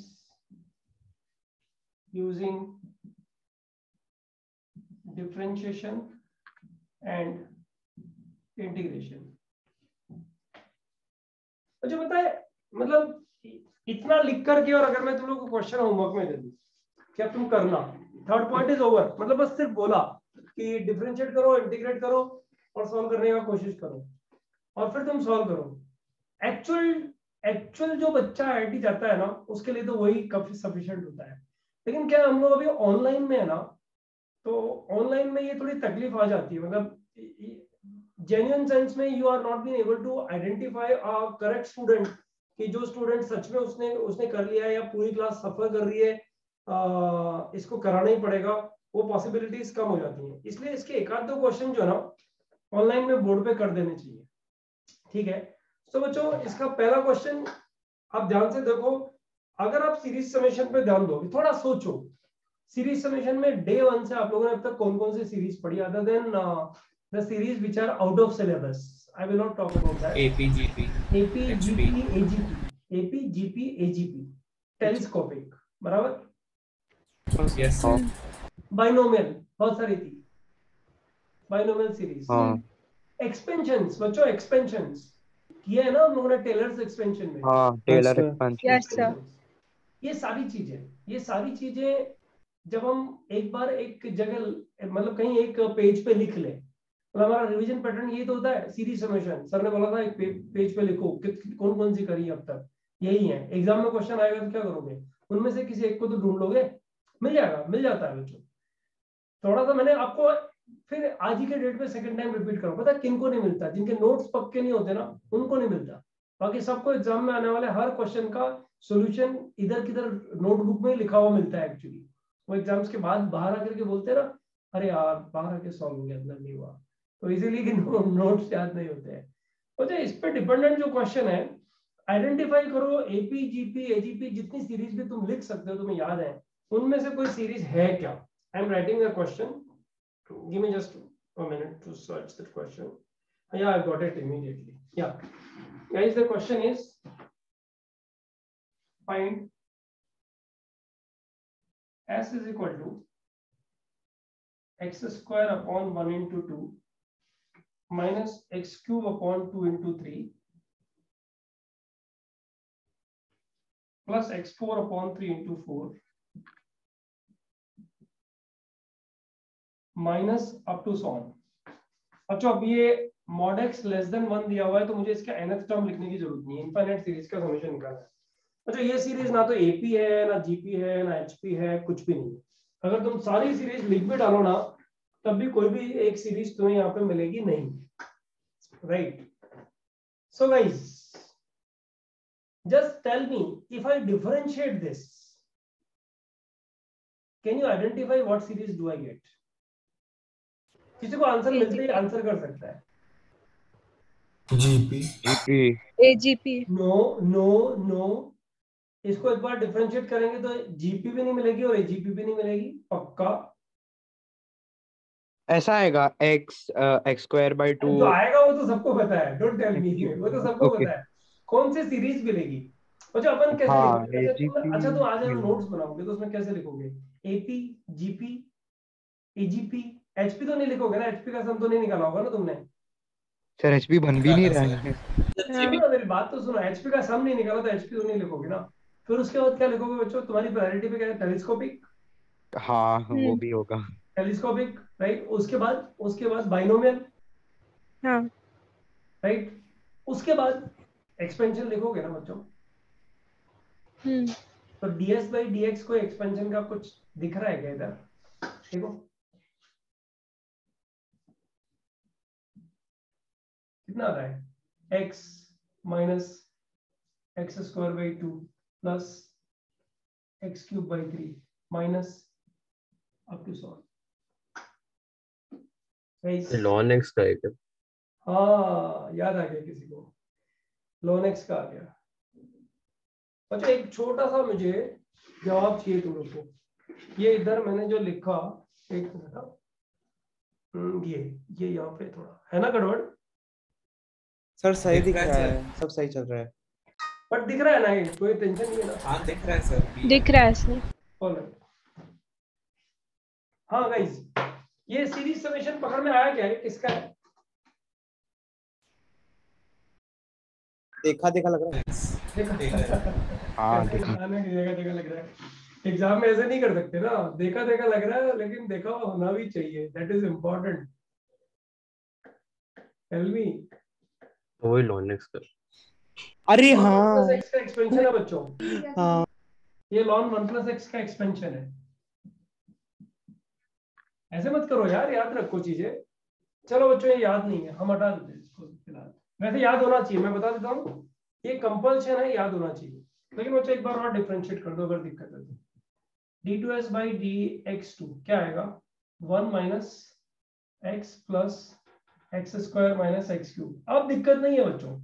using differentiation and integration। मुझे पता है, मतलब इतना लिख करके, और अगर मैं तुम लोग को क्वेश्चन होमवर्क में दे दूं, क्या तुम करना? थर्ड पॉइंट इज ओवर, मतलब बस सिर्फ बोला कि डिफरेंशिएट करो, इंटीग्रेट करो और सॉल्व करने का कोशिश करो, और फिर तुम सॉल्व करो। एक्चुअल जो बच्चा आईआईटी जाता है ना, उसके लिए तो वही काफी सफिशिएंट होता है। लेकिन क्या हम लोग अभी ऑनलाइन में है ना, तो ऑनलाइन में ये थोड़ी तकलीफ आ जाती है, मतलब जेन्युइन सेंस में you are not been able to identify a correct student, कि जो स्टूडेंट सच में उसने कर लिया है या पूरी क्लास सफर कर रही है, इसको कराना ही पड़ेगा, वो पॉसिबिलिटीज कम हो जाती हैं। इसलिए इसके एक आध दो क्वेश्चन जो है ना ऑनलाइन में बोर्ड पे कर देने चाहिए। ठीक है, तो बच्चों इसका पहला क्वेश्चन आप ध्यान से देखो। अगर आप सीरीज समेशन पे ध्यान दोगे, थोड़ा सोचो, सीरीज समेशन में डे 1 से आप लोगों ने अब तक कौन कौन सी सीरीज पढ़ी, other than the series which are out of syllabus? I will not talk about that. AP GP AGP telescopic, बराबर। यस बाइनोमियल बहुत सारी थी, बाइनोमियल सीरीज। एक्सपेंशंस बच्चों, एक्सपेंशंस किया है ना हम लोगों ने टेलर्स एक्सपेंशन में। हाँ, टेलर एक्सपेंशन। Yes sir. ये सारी चीजें जब हम एक बार एक जगह, मतलब कहीं एक पेज पे लिख ले, मतलब हमारा रिवीजन पैटर्न ये तो होता है। सीरीज समेशन सर ने बोला था एक पेज पे लिखो कौन कौन सी करी अब तक, यही है। एग्जाम में क्वेश्चन आएगा तो क्या करोगे, उनमें से किसी एक को तो ढूंढ लोगे, मिल जाता है बच्चों। थोड़ा सा मैंने आपको फिर आज ही के डेट पे सेकंड टाइम रिपीट करो, पता किनको नहीं मिलता, जिनके नोट्स पक्के नहीं होते ना, उनको नहीं मिलता। बाकी सबको एग्जाम में आने वाले हर क्वेश्चन का सॉल्यूशन इधर किधर नोटबुक में लिखा हुआ मिलता है। एक्चुअली वो एग्जाम्स के बाद बाहर आकर के बोलते हैं ना, अरे यार बाहर आके सॉल्व हो गया, अंदर नहीं हुआ, तो इसीलिए कि नोट्स याद नहीं होते हैं। अच्छा, इस पे डिपेंडेंट जो क्वेश्चन है, आइडेंटिफाई करो एपी जीपी एजीपी जितनी सीरीज भी तुम लिख सकते हो, तुम्हें याद है, उनमें से कोई सीरीज है क्या? I am writing the question, give me just a minute to search the question. Yeah, I got it immediately. Yeah. Guys, the question is find S is equal to x square upon 1 into 2 minus x cube upon 2 into 3 plus x4 upon 3 into 4 minus up to so on. अच्छा, अब ये mod x लेस देन 1 दिया हुआ है तो मुझे इसका nth टर्म लिखने की जरूरत नहीं है, इनफाइनाइट सीरीज का समेशन निकालना है. अच्छा, ये सीरीज ना तो AP है ना GP है ना HP है, कुछ भी नहीं. अगर तुम सारी सीरीज लिख भी डालो ना तब भी कोई भी एक सीरीज तुम्हें यहाँ पे मिलेगी नहीं. Right. So guys, just tell me, if I differentiate this, can you identify what series do I get? किसी को आंसर मिलते ही आंसर कर सकता है. GP. AGP. नो, इसको एक बार डिफरेंशिएट करेंगे तो GP भी नहीं मिलेगी और AGP भी नहीं मिलेगी. पक्का ऐसा आएगा x स्क्वायर बाय 2. जो आएगा वो तो सबको पता है. डोंट टेल मी, वो तो सबको पता है. कौन सी सीरीज मिलेगी. अच्छा, अपन कैसे लिखोगे? अच्छा, तो आज हम नोट्स बनाओगे तो उसमें कैसे लिखोगे? AP, GP, AGP, HP तो नहीं लिखोगे ना? HP का सम तो नहीं निकाला होगा ना तुमने? सर HP बन भी नहीं रहा है. मेरी बात तो सुनो. HP का सम नहीं निकाला तो HP तो नहीं लिखोगे ना. फिर उसके बाद क्या लिखोगे बच्चों? तुम्हारी प्रायोरिटी पे क्या है? टेलीस्कोपिक. हाँ, वो भी होगा. Telescopic, right. उसके बाद बाइनोमियल. हाँ. राइट. उसके बाद एक्सपेंशन लिखोगे ना बच्चों. तो ds by dx को एक्सपेंशन का कुछ दिख रहा है क्या इधर? देखो कितना आ रहा है. x minus x square by 2 plus x cube by 3 minus up to so. ln x का है क्या? हाँ, याद आ गया किसी को. ln x का आ गया. अच्छा, एक छोटा सा मुझे जवाब चाहिए तुम लोग को. ये इधर मैंने जो लिखा, एक मिनट, ये यहाँ पे थोड़ा है ना गड़बड़. सर सही दिख रहा है, सब सही चल रहा है. बट दिख रहा है ना? ये कोई टेंशन नहीं है ना? हाँ दिख रहा है सर. दिख रहा है सर. हाँ गाइस, ये सीरीज समेशन पकड़ में आया क्या है? किसका है? देखा लग रहा है. हाँ, देखा लग रहा है. एग्जाम में ऐसे नहीं कर सकते ना. देखा लग रहा है, लेकिन देखा होना भी चाहिए. That is important. Tell me. वही ln x का. अरे हाँ, x का एक्सपेंशन है बच्चों. हाँ, ये ln 1 plus x का एक्सपेंशन है. ऐसे मत करो यार, याद रखो चीजें. चलो बच्चों, ये याद नहीं है, हम हटा देते हैं इसको फिलहाल. वैसे याद होना चाहिए, मैं बता देता हूँ. ये कंपल्शन है, याद होना चाहिए. लेकिन बच्चों एक बार और डिफरेंशिएट कर दो अगर दिक्कत है तो. d2s by dx2 क्या आएगा? 1 minus x plus x square minus x cube. अब दिक्कत नहीं है बच्चों,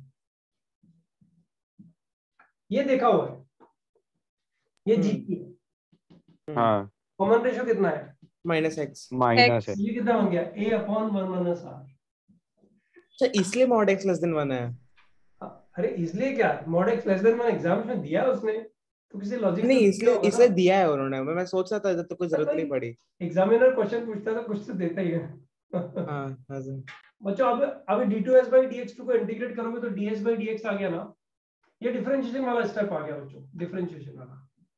ये देखा हुआ है. ये GP है. हाँ, कॉमन रेशियो कितना है? Minus x. माइनस है. ये कितना बन गया? a upon 1 minus r. अच्छा, इसलिए मॉड एक्स लेस देन 1 है. अरे इसलिए क्या? Mod x less than 1 exam में दिया उसने तो किसी लॉजिक नहीं, इसलिए दिया है उन्होंने. मैं सोच रहा था जब तक कोई जरूरत नहीं पड़ी. एग्जामिनर क्वेश्चन पूछता है तो कुछ तो देता ही है. हाँ सर. बच्चों अब d2s by dx2 को इंटीग्रेट करोगे तो ds by dx आ गया ना. ये डिफरेंशिएशन वाला स्टेप आ गया बच्चों, डिफरेंशिएशन वाला.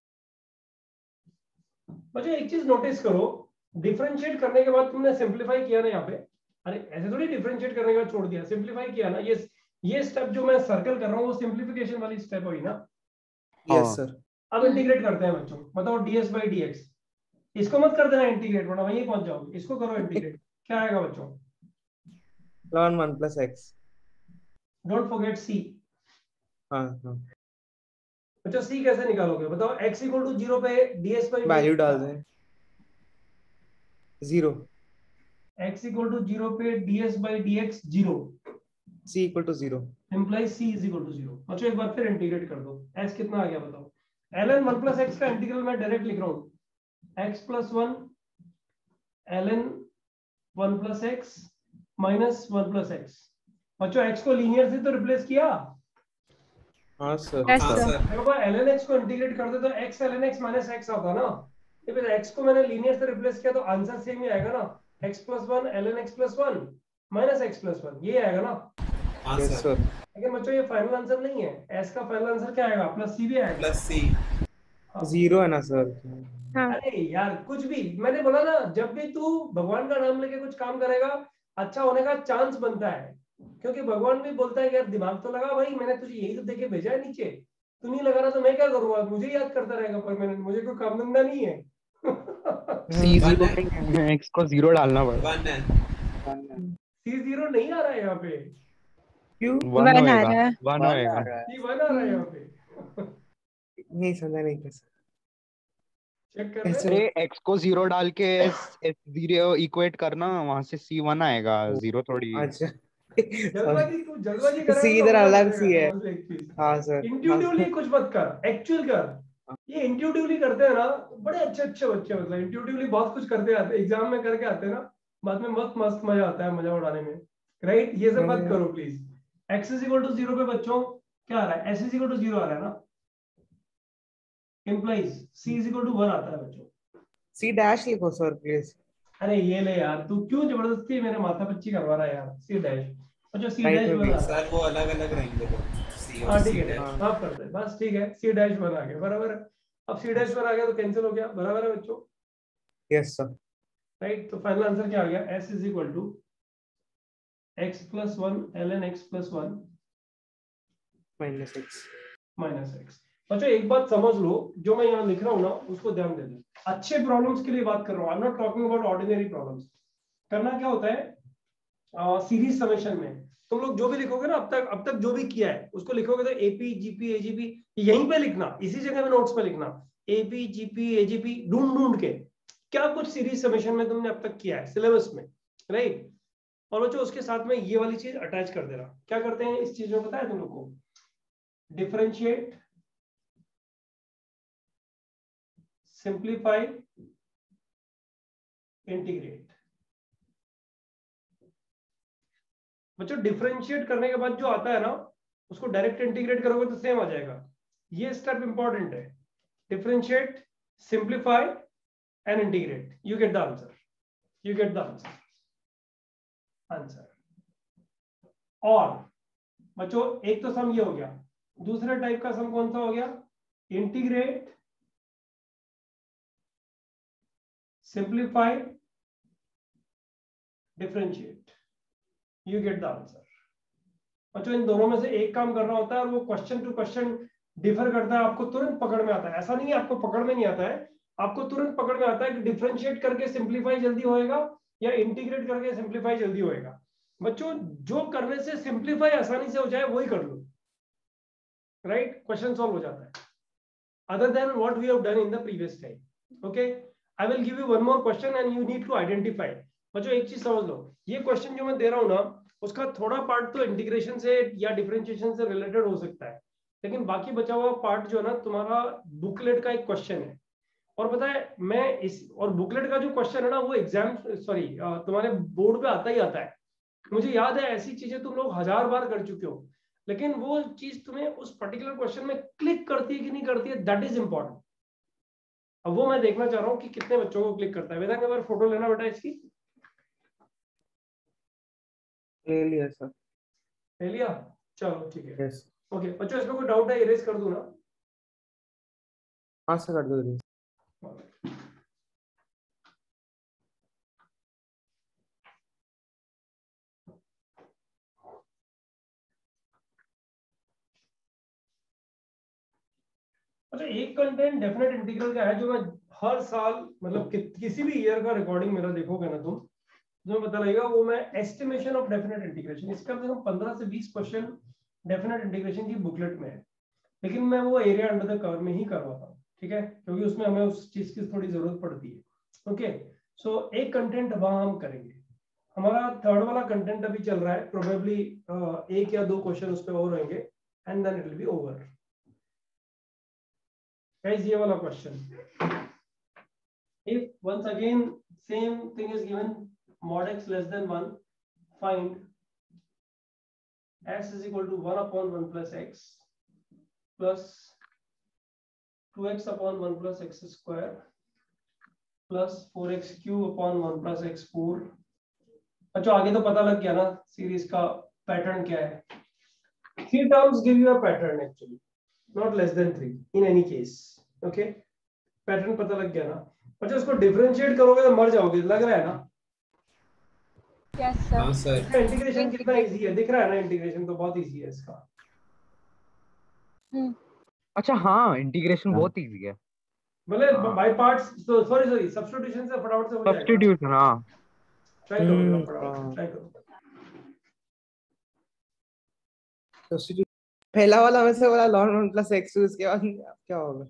बच्चों एक चीज नोटिस करो, डिफरेंशिएट करने के बाद तुमने सिंपलीफाई किया ना यहाँ पे. अरे ऐसे थोड़ी डिफरेंशिएट करने के बाद छोड़ दिया, सिंपलीफाई किया ना. ये स्टेप जो मैं सर्कल कर रहा हूँ वो सिंपलीफिकेशन वाली स्टेप हुई ना. Yes sir. अब इंटीग्रेट करते हैं बच्चों. बताओ ds by dx. इसको मत कर देना इंटीग्रेट, वरना वहीं पहुंच जाओगे. इसको करो इंटीग्रेट. क्या आएगा बच्चों? ln 1 plus x. Don't forget c. हाँ. बच्चों c कैसे निकालोगे? बताओ. x इक्वल टू 0 पे ds by वैल्यू डाल दें. 0. x इक्वल टू 0 पे ds by dx 0. c equal to 0. Implies c is equal to 0. बच्चों एक बार फिर इंटीग्रेट कर दो. x कितना आ गया बताओ? ln 1 plus x का इंटीग्रल मैं डायरेक्ट लिख रहा हूँ. x plus 1 ln 1 plus x minus 1 plus x. बच्चों x को लीनियर से तो रिप्लेस किया। हाँ सर। Yes, हाँ sir. सर। देखो ln x को इंटीग्रेट करते तो x ln x minus x आता ना, तो फिर x को मैंने लीनियर से रिप्लेस किया तो आंसर सेम ही आएगा ना, x + 1 ln x + 1 minus x + 1 ये आएगा ना। हाँ यस सर। सर। लेकिन बच्चों ये फाइनल आंसर नहीं है, s का फाइनल आंसर क्या आएगा, +c भी आएगा। +c। हाँ। 0 है ना सर? हाँ. अरे यार कुछ भी, मैंने बोला ना जब भी तू भगवान का नाम लेके कुछ काम करेगा अच्छा होने का चांस बनता है, क्योंकि भगवान भी बोलता है कि यार दिमाग तो लगा भाई, मैंने तुझे यही तो देके भेजा है नीचे, तू नहीं लगा रहा तो मैं क्या करूंगा, मुझे याद करता रहेगा परमानेंट, मुझे कोई काम धंधा नहीं है। C वन 0 है। नहीं है, x को 0 डालना पड़ेगा। 1 है। C0 नहीं आ रहा है यहाँ पे, क्यों? 1 1 आ होएगा, रहा है. 1 होएगा। C1 आ रहा है यहाँ पे। नहीं समझा नहीं कैसे। चेक कर ऐसे ले। अरे x को 0 डाल के S0 इक्वेट करना, वहां से C1 आएगा, 0 थोड़ी। अच्छा। जल्दबाजी, तू जल्दबाजी तो करेगा सी तो इधर मजा अलग नहीं सी आएगा, है। समझ ले एक चीज। हाँ सर। इंट्यूटिवली कुछ मत कर, एक्चुअल कर। ये इंट्यूटिवली करते हैं ना बड़े अच्छे अच्छे बच्चे, मतलब इंट्यूटिवली बहुत कुछ करते आते, एग्जाम में करके आते हैं ना, बाद में मस्त मस्त मजा आता है, मजा उड़ाने में, राइट। ये सब मत करो प्लीज। x = 0 पे बच्चों क्या आ रहा है, s = 0 आ रहा है ना, इम्प्लाइज c = 1 आता है बच्चों। सी डैश लिखो सर प्लीज। अरे ये ले यार, तू क्यों जबरदस्ती मेरे माथा पच्ची करवा रहा है यार, c डैश। अच्छा c Right डैश में 1 आ रहा है। सर वो अलग अलग रहेंगे दोनों, c और हाँ c ठीक है, डैश। माफ कर दे, बस ठीक है, c डैश 1 आ गया, बराबर है। अब c डैश 1 आ गया तो कैंसिल हो गया, बराबर है बच्चों, यस सर। राइट। तो फाइनल आंसर क्या आ गया, s = x + 1 ln x + 1 -x। Minus x। बच्चों एक बात समझ लो, जो मैं यहाँ लिख रहा हूँ ना उसको ध्यान दे दो, अच्छे प्रॉब्लम्स के लिए बात कर रहा हूँ, I am not talking about ordinary problems. करना क्या होता है सीरीज समेशन में, तुम लोग जो भी लिखोगे ना अब तक जो भी किया है उसको लिखोगे तो एपी जीपी एजीपी यहीं पे लिखना, इसी जगह में नोट्स पे लिखना, एपी जीपी एजीपी ढूंढ ढूंढ के क्या कुछ सीरीज समेशन में तुमने अब तक किया है सिलेबस में, राइट। और बच्चों उसके साथ में ये वाली चीज अटैच कर देना। क्या करते हैं इस चीज में पता है तुम लोग को, डिफरेंशिएट, सिंप्लीफाई, इंटीग्रेट। बच्चों डिफरेंशिएट करने के बाद जो आता है ना उसको डायरेक्ट इंटीग्रेट करोगे तो सेम आ जाएगा, ये स्टेप इंपॉर्टेंट है। Differentiate, simplify and integrate, you get the answer, you get the answer. और बच्चों एक तो सम ये हो गया, दूसरे टाइप का सम कौन सा हो गया, integrate, simplify, differentiate, you get the answer. बच्चों इन दोनों में से एक काम करना होता है और वो क्वेश्चन टू क्वेश्चन डिफर करता है, आपको तुरंत पकड़ में आता है, ऐसा नहीं है आपको पकड़ में नहीं आता है, आपको तुरंत पकड़ में आता है कि डिफरेंशिएट करके सिंप्लीफाई जल्दी होएगा या इंटीग्रेट करके सिंप्लीफाई जल्दी होएगा। बच्चों जो करने से सिंप्लीफाई आसानी से हो जाए वही कर लो, राइट, क्वेश्चन सॉल्व हो जाता है, other than what we have done in the previous time. Okay, I will give you one more question and you need to identify. बच्चों एक चीज समझ लो, ये क्वेश्चन जो मैं दे रहा हूं ना उसका थोड़ा पार्ट तो इंटीग्रेशन से या डिफरेंशिएशन से रिलेटेड हो सकता है, लेकिन बाकी बचा हुआ पार्ट जो है ना तुम्हारा बुकलेट का एक क्वेश्चन है। और पता है मैं इस और बुकलेट का जो क्वेश्चन है ना वो एग्जाम सॉरी तुम्हारे बोर्ड पे आता ही आता है, मुझे याद है ऐसी चीजें तुम लोग 1000 बार कर चुके हो, लेकिन वो चीज तुम्हें उस पर्टिकुलर क्वेश्चन में क्लिक करती है कि नहीं करती है, दैट इज इंपॉर्टेंट। अब वो मैं देखना चाह रहा हूँ कि कितने बच्चों को क्लिक करता है। वेदांत एक बार फोटो लेना बेटा इसकी, ले लिया सर। ले लिया, चलो ठीक है। यस। ओके बच्चों इसमें कोई डाउट है, इरेज कर दूं ना? हाँ सर कर दो। अच्छा एक कंटेंट डेफिनेट इंटीग्रल का है जो मैं हर साल मतलब किसी भी ईयर का रिकॉर्डिंग मेरा देखोगे ना तुम, जो पता लगेगा वो मैं एस्टिमेशन ऑफ डेफिनेट इंटीग्रेशन, इसका हम 15 से 20 क्वेश्चन डेफिनेट इंटीग्रेशन की बुकलेट में है, लेकिन मैं वो एरिया अंडर द कर्व में ही करवाता हूँ, ठीक है, क्योंकि उसमें हमें उस चीज की थोड़ी जरूरत पड़ती है। ओके सो एक कंटेंट वहां हम करेंगे, हमारा थर्ड वाला कंटेंट अभी चल रहा है, प्रोबेबली 1 या 2 क्वेश्चन उस पर और रहेंगे and then it will be over. Guys, ये वाला question, if once again same thing is given, mod x less than 1, find x is equal to 1 upon 1 plus x plus 2x upon 1 plus x square plus 4x cube upon 1 plus x 4। अच्छा आगे तो पता लग गया ना सीरीज का पैटर्न क्या है। 3 terms give you a pattern actually, not less than 3 in any case, okay? Pattern पता लग गया ना। अच्छा इसको डिफरेंशिएट करोगे तो मर जाओगे, लग रहा है ना? Yes sir. हाँ सर। इंटीग्रेशन कितना इजी है, दिख रहा है ना? इंटीग्रेशन तो बहुत इजी है इसका। अच्छा हाँ, इंटीग्रेशन बहुत इजी है। मतलब बाय पार्ट्स, सॉरी सब्स्टिट्यूशन से फटाफट से हो जाएगा। सब्स्टिट्यूशन हाँ। ट्राई करो फटाफट से, ट्राई करो। सब्स्टिट्यूट पहला वाला में से बोला ln 1 plus x, उसके बाद क्या होगा?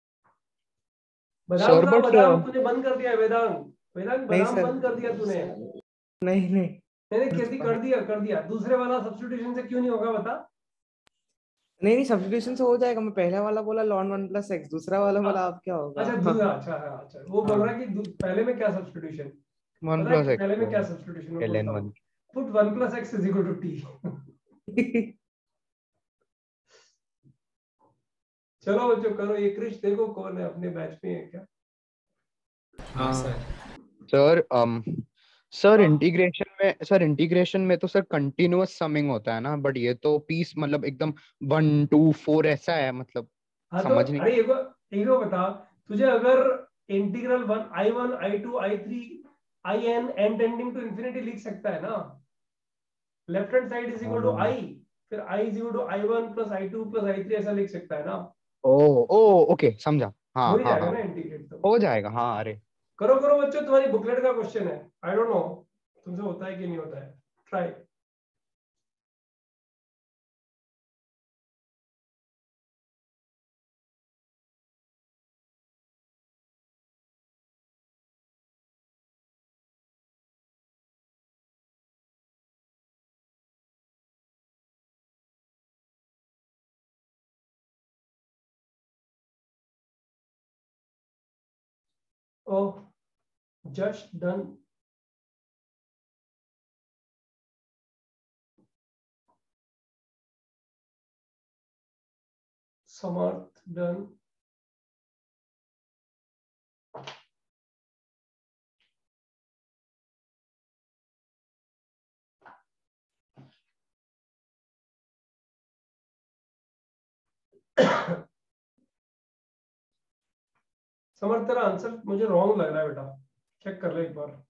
बादाम तूने बंद कर दिया है वेदांत नहीं बादाम सर, बंद कर दिया तूने। नहीं मैंने कर दिया। दूसरे वाला सब्स्टिट्यूशन से क्यों नहीं होगा बता? नहीं सब्स्टिट्यूशन से हो जाएगा। मैं पहला वाला बोला ln 1 plus x, दूसरा वाला बोला अब क्या होगा? अच्छा वो बोल रहा है कि पहले में क्या सब्स्टिट्यूशन, 1 plus x पहले में क्या substitution ln1 put 1 plus x is equal to t। चलो बच्चों करो ये। क्रिश देखो कौन है अपने बैच में है क्या? हाँ सर सर इंटीग्रेशन में तो सर कंटिन्यूअस समिंग होता है ना, बट ये तो पीस मतलब एकदम 1 2 4 ऐसा है, मतलब हाँ समझ तो नहीं। अरे एक बता तुझे, अगर integral 1 I1 I2 I3 IN n tending to infinity लिख सकता है ना। Left hand side is equal to I, फिर I is equal to I1 plus I2 plus I3 ऐसा लिख सकता है ना। ओके समझा। हाँ हो ही जाएगा हाँ ना इंटीग्रेट तो। हो जाएगा हाँ। अरे करो बच्चों, तुम्हारी बुकलेट का क्वेश्चन है। आई डोंट नो तुमसे होता है कि नहीं होता है, try. Oh, just done. Samarth done. Samarth तेरा आंसर मुझे रॉन्ग लग रहा है बेटा, चेक कर ले एक बार।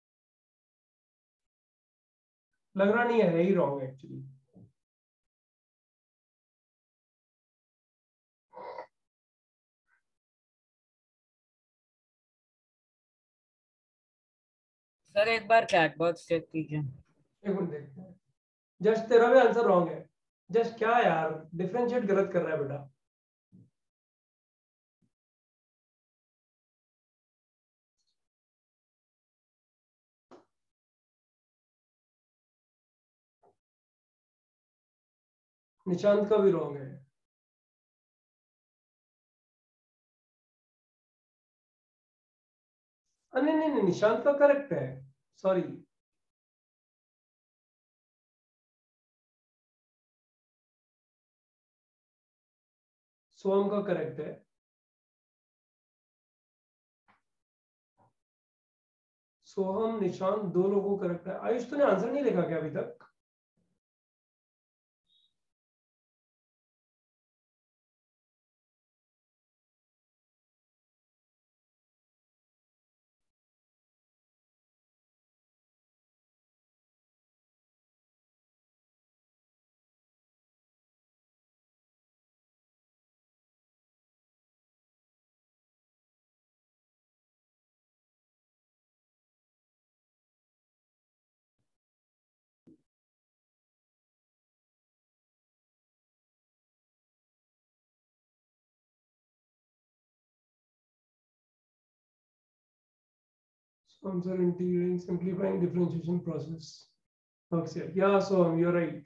लग रहा नहीं है ही रॉन्ग एक्चुअली। सर एक बार चैट बॉक्स चेक कीजिए। एक मिनट देखते हैं। जस्ट तेरा भी आंसर रॉन्ग है। जस्ट क्या यार, डिफरेंशिएट गलत कर रहा है बेटा। निशांत का भी रॉन्ग है। नहीं निशांत का करेक्ट है, सॉरी। सोहम का करेक्ट है। सोहम निशांत दो लोगों को करेक्ट है। आयुष तूने आंसर नहीं लिखा क्या अभी तक? Answer integrating, simplifying differentiation process. Okay, yeah, so you're right.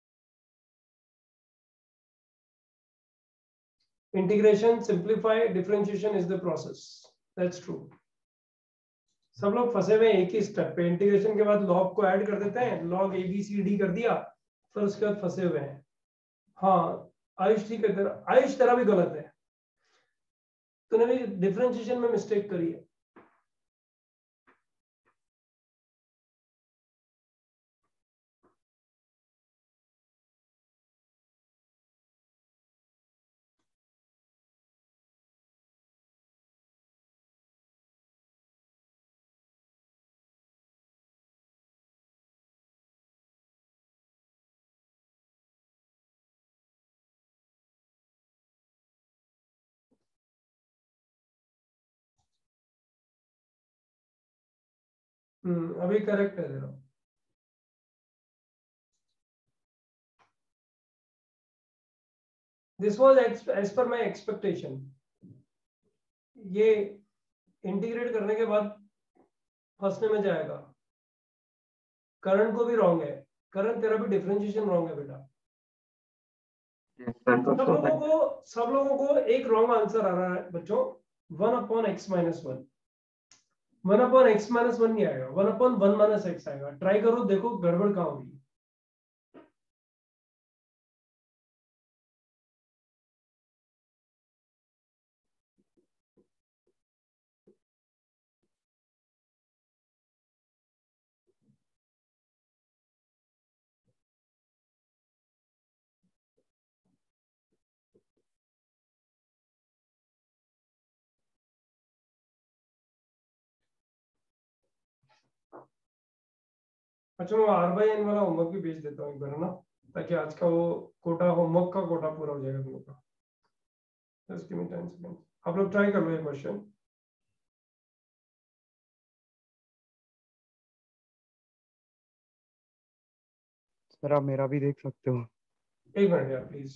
Integration, simplify, differentiation is the process. That's true. सब लोग फंसे हुए एक ही स्टेप पे। इंटीग्रेशन के बाद लॉग को ऐड कर देते हैं, log a b c d कर दिया, फिर उसके बाद फंसे हुए हैं। हाँ आयुष ठीक है, तेरा आयुष तेरा भी गलत है, तूने भी डिफरेंशिएशन में मिस्टेक करी है। अभी करेक्ट है तेरा। This was as per my expectation. ये इंटीग्रेट करने के बाद फंसने में जाएगा। करण को भी रॉन्ग है, करण तेरा भी डिफरेंशिएशन रॉन्ग है बेटा। सब लोगों को एक रॉन्ग आंसर आ रहा है बच्चों। 1/x-1 1/x-1 नहीं आएगा, 1/1 - x आएगा। ट्राई करो, देखो गड़बड़ कहाँ होगी। अच्छा मैं R/n वाला होमवर्क भी भेज देता हूँ एक बार ना, ताकि आज का वो कोटा, होमवर्क का कोटा पूरा हो जाएगा तुम लोग का। जस्ट गिव मी 10 सेकंड, आप लोग ट्राई कर लो ये क्वेश्चन। सर आप मेरा भी देख सकते हो। एक मिनट यार प्लीज।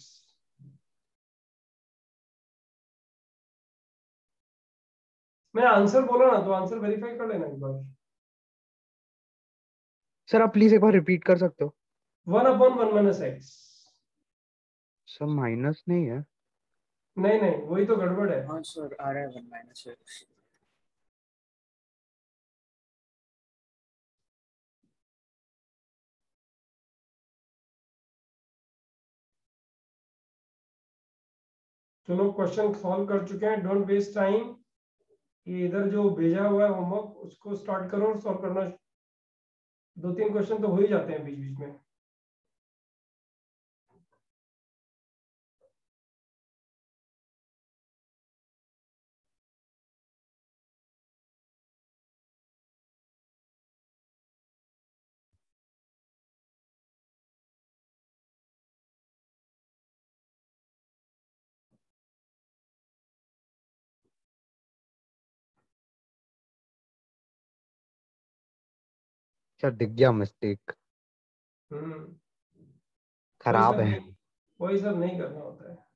मैंने आंसर बोला ना, तो आंसर वेरीफाई कर लेना एक बार। सर आप प्लीज एक बार रिपीट कर सकते हो। 1/1 - x। सर माइनस नहीं है। नहीं नहीं, वही तो गड़बड़ है। हाँ सर आ रहा है 1 - x। जो लोग क्वेश्चन सॉल्व कर चुके हैं, डोंट वेस्ट टाइम। ये इधर जो भेजा हुआ है होमवर्क, उसको स्टार्ट करो और सॉल्व करना। 2-3 क्वेश्चन तो हो ही जाते हैं बीच बीच में। सर दिख गया मिस्टेक, हम्म खराब है। वही सब नहीं करना होता है।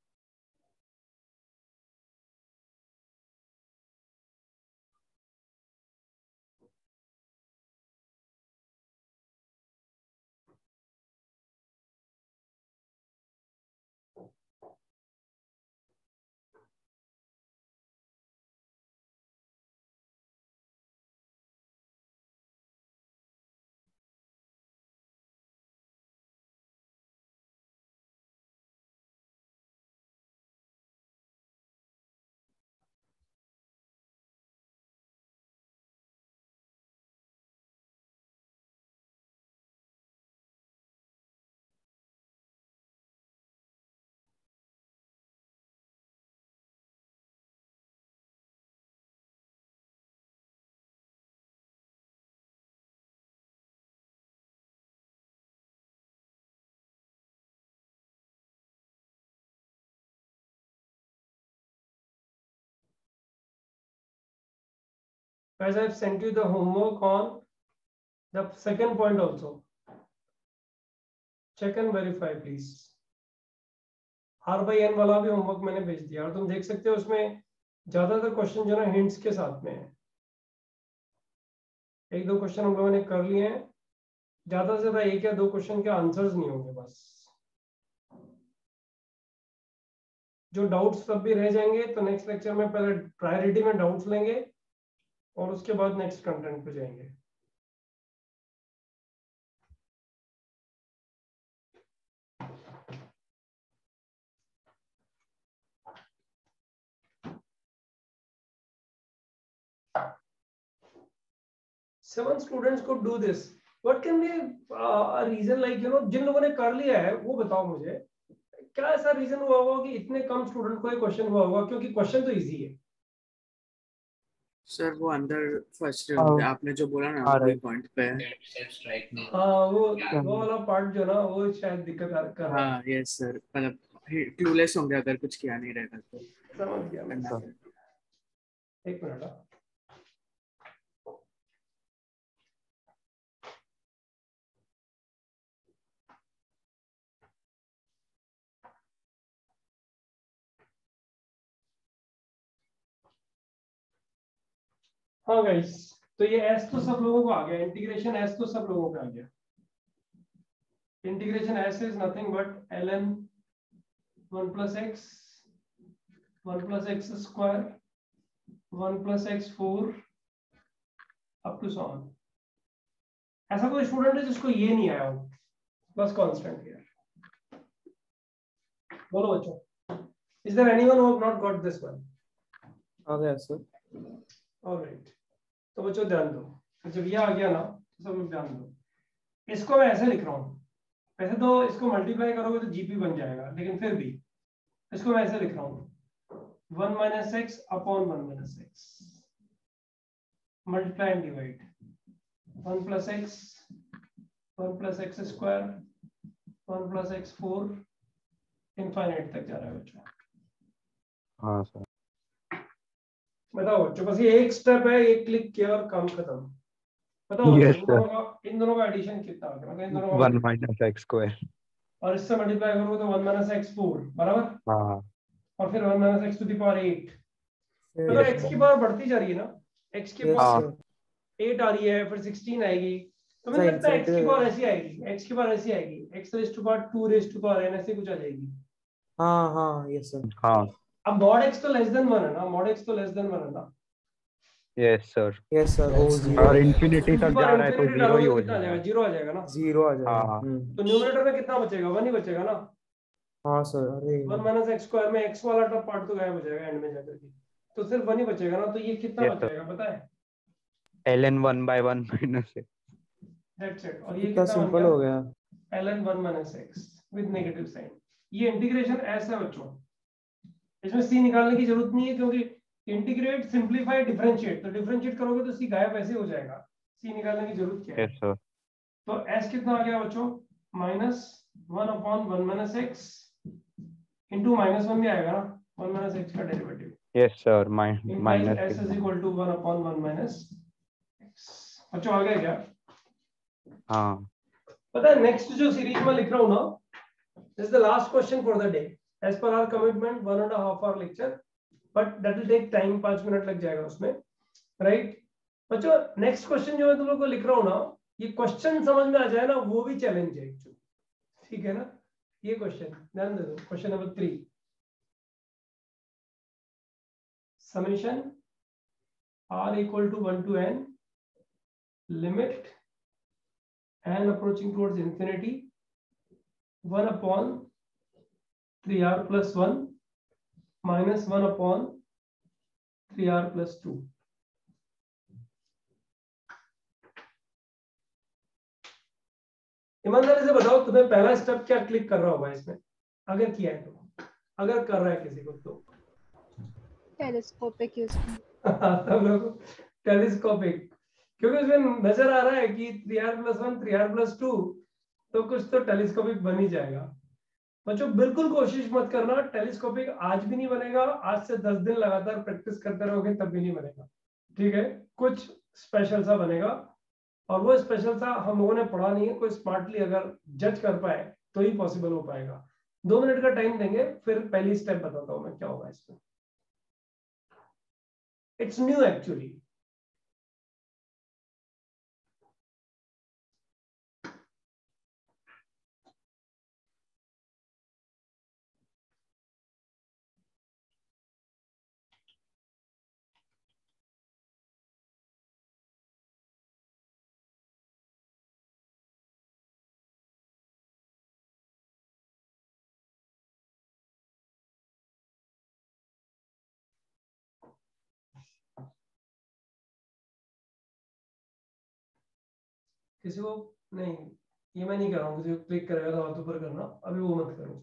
Guys, I have sent you the homework on the second point also. Check and verify please. R/n वाला भी होमवर्क मैंने भेज दिया, और तुम देख सकते हो उसमें ज्यादातर क्वेश्चन जो है हिंट्स के साथ में है। 1-2 क्वेश्चन हम लोगों ने कर लिए हैं, ज्यादा से ज्यादा 1 या 2 क्वेश्चन के आंसर्स नहीं होंगे बस। जो डाउट्स तब भी रह जाएंगे, तो नेक्स्ट लेक्चर में पहले प्रायोरिटी में डाउट्स लेंगे और उसके बाद नेक्स्ट कंटेंट पे जाएंगे। 7 students could do this. What can be a reason, like you know, जिन लोगों ने कर लिया है वो बताओ मुझे, क्या ऐसा रीजन हुआ होगा कि इतने कम स्टूडेंट को ये क्वेश्चन हुआ होगा? क्योंकि क्वेश्चन तो इजी है। सर वो अंदर फर्स्ट होंगे, आपने जो बोला ना वही पॉइंट पे है। हाँ वो वाला पार्ट जो ना वो शायद दिक्कत कर रहा है। हाँ यस सर, मतलब क्लूलेस होंगे अगर कुछ किया नहीं रहेगा तो। समझ गया मैं। एक मिनट। हाँ गाइस, तो ये एस तो सब लोगों को आ गया, इंटीग्रेशन एस तो सब लोगों को आ गया। Integration s is nothing but ln 1 plus x 1 plus x square 1 plus x 4 up to so on। ऐसा कोई स्टूडेंट है जिसको ये नहीं आया हो? बस कांस्टेंट हियर। बोलो बच्चों, is there anyone who have not got this one? आ गया सर। ऑलराइट, तो बच्चों ध्यान दो, जब ये आ गया ना तो सब लोग ध्यान दो। इसको मैं ऐसे लिख रहा हूँ, वैसे तो इसको मल्टीप्लाई करोगे तो जीपी बन जाएगा, लेकिन फिर भी इसको मैं ऐसे लिख रहा हूँ 1 minus x upon 1 minus x, multiply and divide 1 plus x 1 plus x square 1 plus x 4 infinite तक जा रहा है बच्चों। हाँ सर। बताओ बच्चों, बस ये एक स्टेप है, एक क्लिक किया और काम खत्म। बताओ Yes, इन दोनों का एडिशन कितना आ गया? इन दोनों का 1 minus x square। और इससे मल्टीप्लाई करोगे तो 1 minus x 4 बराबर, हाँ और फिर 1 minus x to the power 8। मतलब Yes, x की पावर बढ़ती जा रही है ना, x की पावर हाँ 8 आ रही है, फिर 16 आएगी, तो मुझे लगता है x की पावर ऐसी आएगी, x की पावर ऐसी आएगी, x raised to power 2 raised to power n ऐसे कुछ आ जाएगी। हाँ हाँ यस सर। हाँ अब mod x तो लेस देन 1 है ना, mod x तो लेस देन 1 है ना। Yes sir. यस सर, वो जीरो और इंफिनिटी तक जा रहा है तो जीरो ही हो जाएगा। जीरो आ जाएगा ना, जीरो आ जाएगा। हाँ तो न्यूमरेटर में कितना बचेगा? 1 ही बचेगा ना। हाँ सर। अरे 1 minus x स्क्वायर में x वाला टॉप पार्ट तो गायब हो जाएगा एंड में जाकर के, तो सिर्फ 1 ही बचेगा ना। तो ये कितना Yes, बच sir। जाएगा पता है? ln 1 by 1 minus x। That's it. और ये कितना कितना बन सिंपल गया? हो गया। ln 1 minus x with negative sign. ये इंटीग्रेशन ऐसा है बच्चों, इसमें c निकालने की जरूरत नहीं है, क्योंकि इंटीग्रेट सिंपलीफाई डिफरेंशिएट, तो डिफरेंशिएट करोगे तो c गायब ऐसे हो जाएगा, c निकालने की जरूरत क्या है? Yes sir. तो s कितना आ गया बच्चों? Minus 1 upon 1 minus x into minus 1 भी आएगा ना, 1 माइनस x का derivative. Yes sir. implies minus s is equal to 1 upon 1 minus x। बच्चों आ गया क्या? हाँ पता है नेक्स्ट जो सीरीज में लिख रहा हूँ ना, this is the last question for the day as per our commitment 1.5 hour lecture, but that will take time, 5 minute लग जाएगा उसमें, राइट? बच्चों नेक्स्ट क्वेश्चन जो मैं तुम लोग को लिख रहा हूँ ना, ये क्वेश्चन समझ में आ जाए ना वो भी चैलेंज है एक्चुअली, ठीक है ना? ये क्वेश्चन ध्यान दे दो, question number 3, summation r equal to 1 to n limit n approaching towards infinity 1 upon 3r plus 1 minus 1 upon 3r plus 2। ईमानदारी से बताओ तुम्हें पहला स्टेप क्या क्लिक कर रहा होगा इसमें, अगर किया है तो, अगर कर रहा है किसी को तो? टेलीस्कोपिक यूज सब लोग टेलीस्कोपिक, क्योंकि उसमें नजर आ रहा है कि 3r plus 1 3r plus 2, तो कुछ तो टेलीस्कोपिक बन ही जाएगा। बच्चों बिल्कुल कोशिश मत करना, टेलीस्कोपिक आज भी नहीं बनेगा, आज से 10 दिन लगातार प्रैक्टिस करते रहोगे तब भी नहीं बनेगा, ठीक है? कुछ स्पेशल सा बनेगा, और वो स्पेशल सा हम लोगों ने पढ़ा नहीं है, कोई स्मार्टली अगर जज कर पाए तो ही पॉसिबल हो पाएगा। 2 मिनट का टाइम देंगे, फिर पहली स्टेप बताता हूं मैं क्या होगा इसमें। It's new actually. किसी को नहीं, ये मैं नहीं कर रहा हूँ, किसी को क्लिक करेगा तो हाथ ऊपर करना, अभी वो मत करो।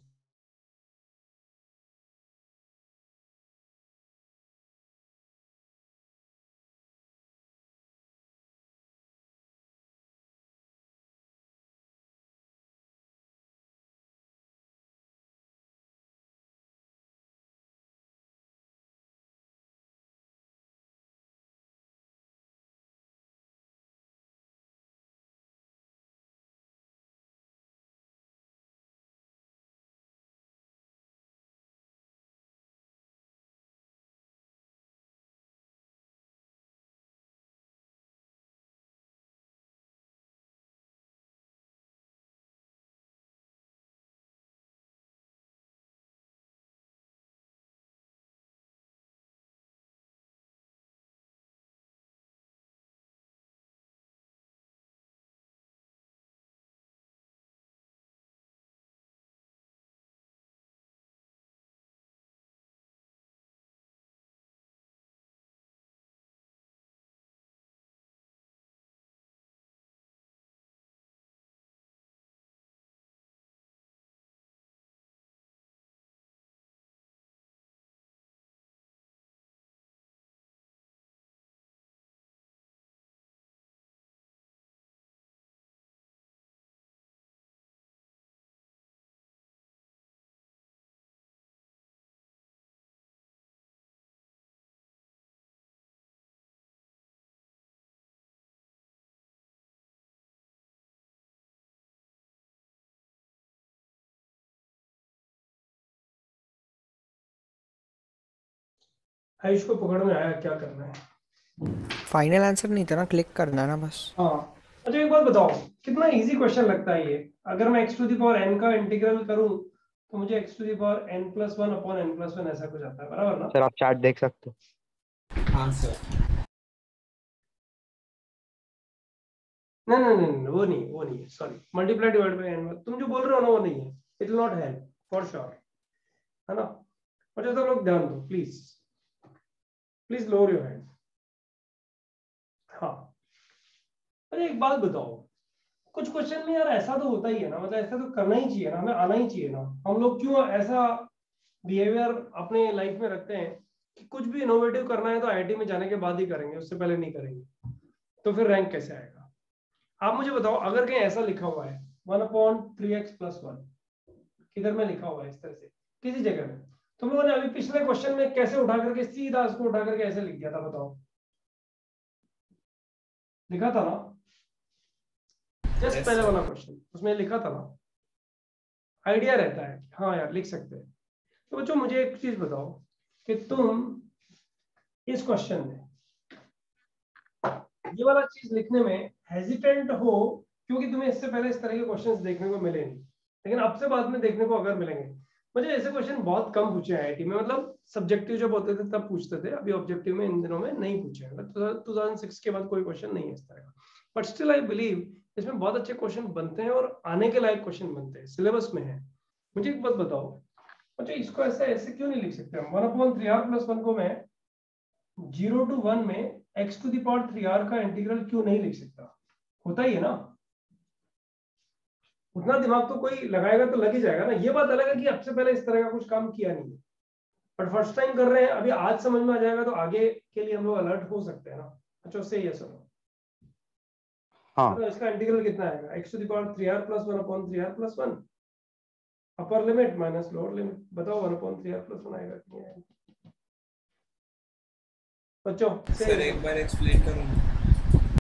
आयुष को पकड़ में आया, क्या करना है? फाइनल आंसर नहीं था ना, क्लिक करना है ना बस। हाँ, अच्छा एक बात बताओ, कितना इजी क्वेश्चन लगता है ये? अगर मैं x to the power n का इंटीग्रल करूं तो मुझे x to the power n+1 upon n+1 ऐसा कुछ आता है, बराबर ना? सर आप चार्ट देख सकते हो। हाँ सर। नहीं नहीं नहीं, वो नहीं है, sorry, multiply divide by n, तुम जो बोल रहे हो ना वो नहीं है, it will not help for sure, है ना? अच्छा तो लोग ध्यान दो please, please lower your hand. हाँ, अरे एक बात बताओ, कुछ क्वेश्चन में यार ऐसा तो होता ही है ना, मतलब ऐसा तो करना ही चाहिए ना, हमें आना ही चाहिए ना। हम लोग क्यों ऐसा बिहेवियर अपने लाइफ में रखते हैं कि कुछ भी इनोवेटिव करना है तो आईआईटी में जाने के बाद ही करेंगे, उससे पहले नहीं करेंगे, तो फिर रैंक कैसे आएगा? आप मुझे बताओ, अगर कहीं ऐसा लिखा हुआ है 1/3x+1, किधर में लिखा हुआ है इस तरह से किसी जगह में, तुम लोगों ने अभी पिछले क्वेश्चन में कैसे उठा करके सीधा उसको उठा करके ऐसे लिख दिया था, बताओ? लिखा था ना, जस्ट पहले वाला क्वेश्चन उसमें लिखा था ना, आइडिया रहता है, हाँ यार लिख सकते हैं। तो बच्चों मुझे एक चीज बताओ कि तुम इस क्वेश्चन में ये वाला चीज लिखने में हेजिटेंट हो, क्योंकि तुम्हें इससे पहले इस तरह के क्वेश्चंस देखने को मिले नहीं, लेकिन अब से बाद में देखने को अगर मिलेंगे। मुझे ऐसे क्वेश्चन बहुत कम पूछे हैं आईआईटी में, मतलब सब्जेक्टिव जब होते थे तब पूछते थे, अभी ऑब्जेक्टिव में इन दिनों में नहीं पूछे, मतलब 2006 के बाद कोई क्वेश्चन नहीं है इस तरह का। बट स्टिल आई बिलीव इसमें बहुत अच्छे क्वेश्चन बनते हैं और आने के लायक क्वेश्चन बनते हैं, सिलेबस में है। मुझे एक बात बताओ, अच्छा इसको ऐसे क्यों नहीं लिख सकते हम? 1/3r+1 को मैं 0 to 1 में x to the power 3r का इंटीग्रल क्यों नहीं लिख सकता? होता ही है ना, उतना दिमाग तो कोई लगाएगा तो लग ही जाएगा ना। ये बात अलग है कि अब से पहले इस तरह का कुछ काम किया नहीं है, बट फर्स्ट टाइम कर रहे हैं, अभी आज समझ में आ जाएगा तो आगे के लिए हम लोग अलर्ट हो सकते हैं ना। अच्छा उससे ये सुनो, हाँ तो इसका इंटीग्रल कितना आएगा? x to the power 3r+1/3r+1 upper limit minus lower limit, बताओ 1/3r+1 आएगा कि नहीं आएगा बच्चों? सर एक बार एक्सप्लेन करूँ?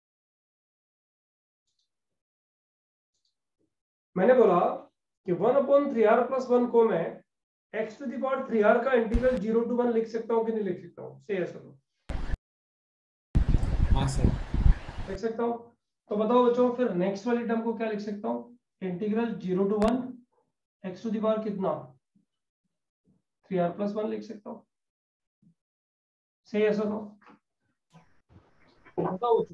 मैंने बोला कि 1/3r+1 को मैं x to the power 3r का इंटीग्रल 0 to 1 लिख सकता हूँ कि नहीं लिख सकता हूँ? से यस नो? हाँ सर लिख सकता हूँ। तो बताओ बच्चों फिर नेक्स्ट वाली टर्म को क्या लिख सकता हूँ? Integral 0 to 1 x to the power कितना 3r+1 लिख सकता हूँ। से यस नो? बताओ बच्चों।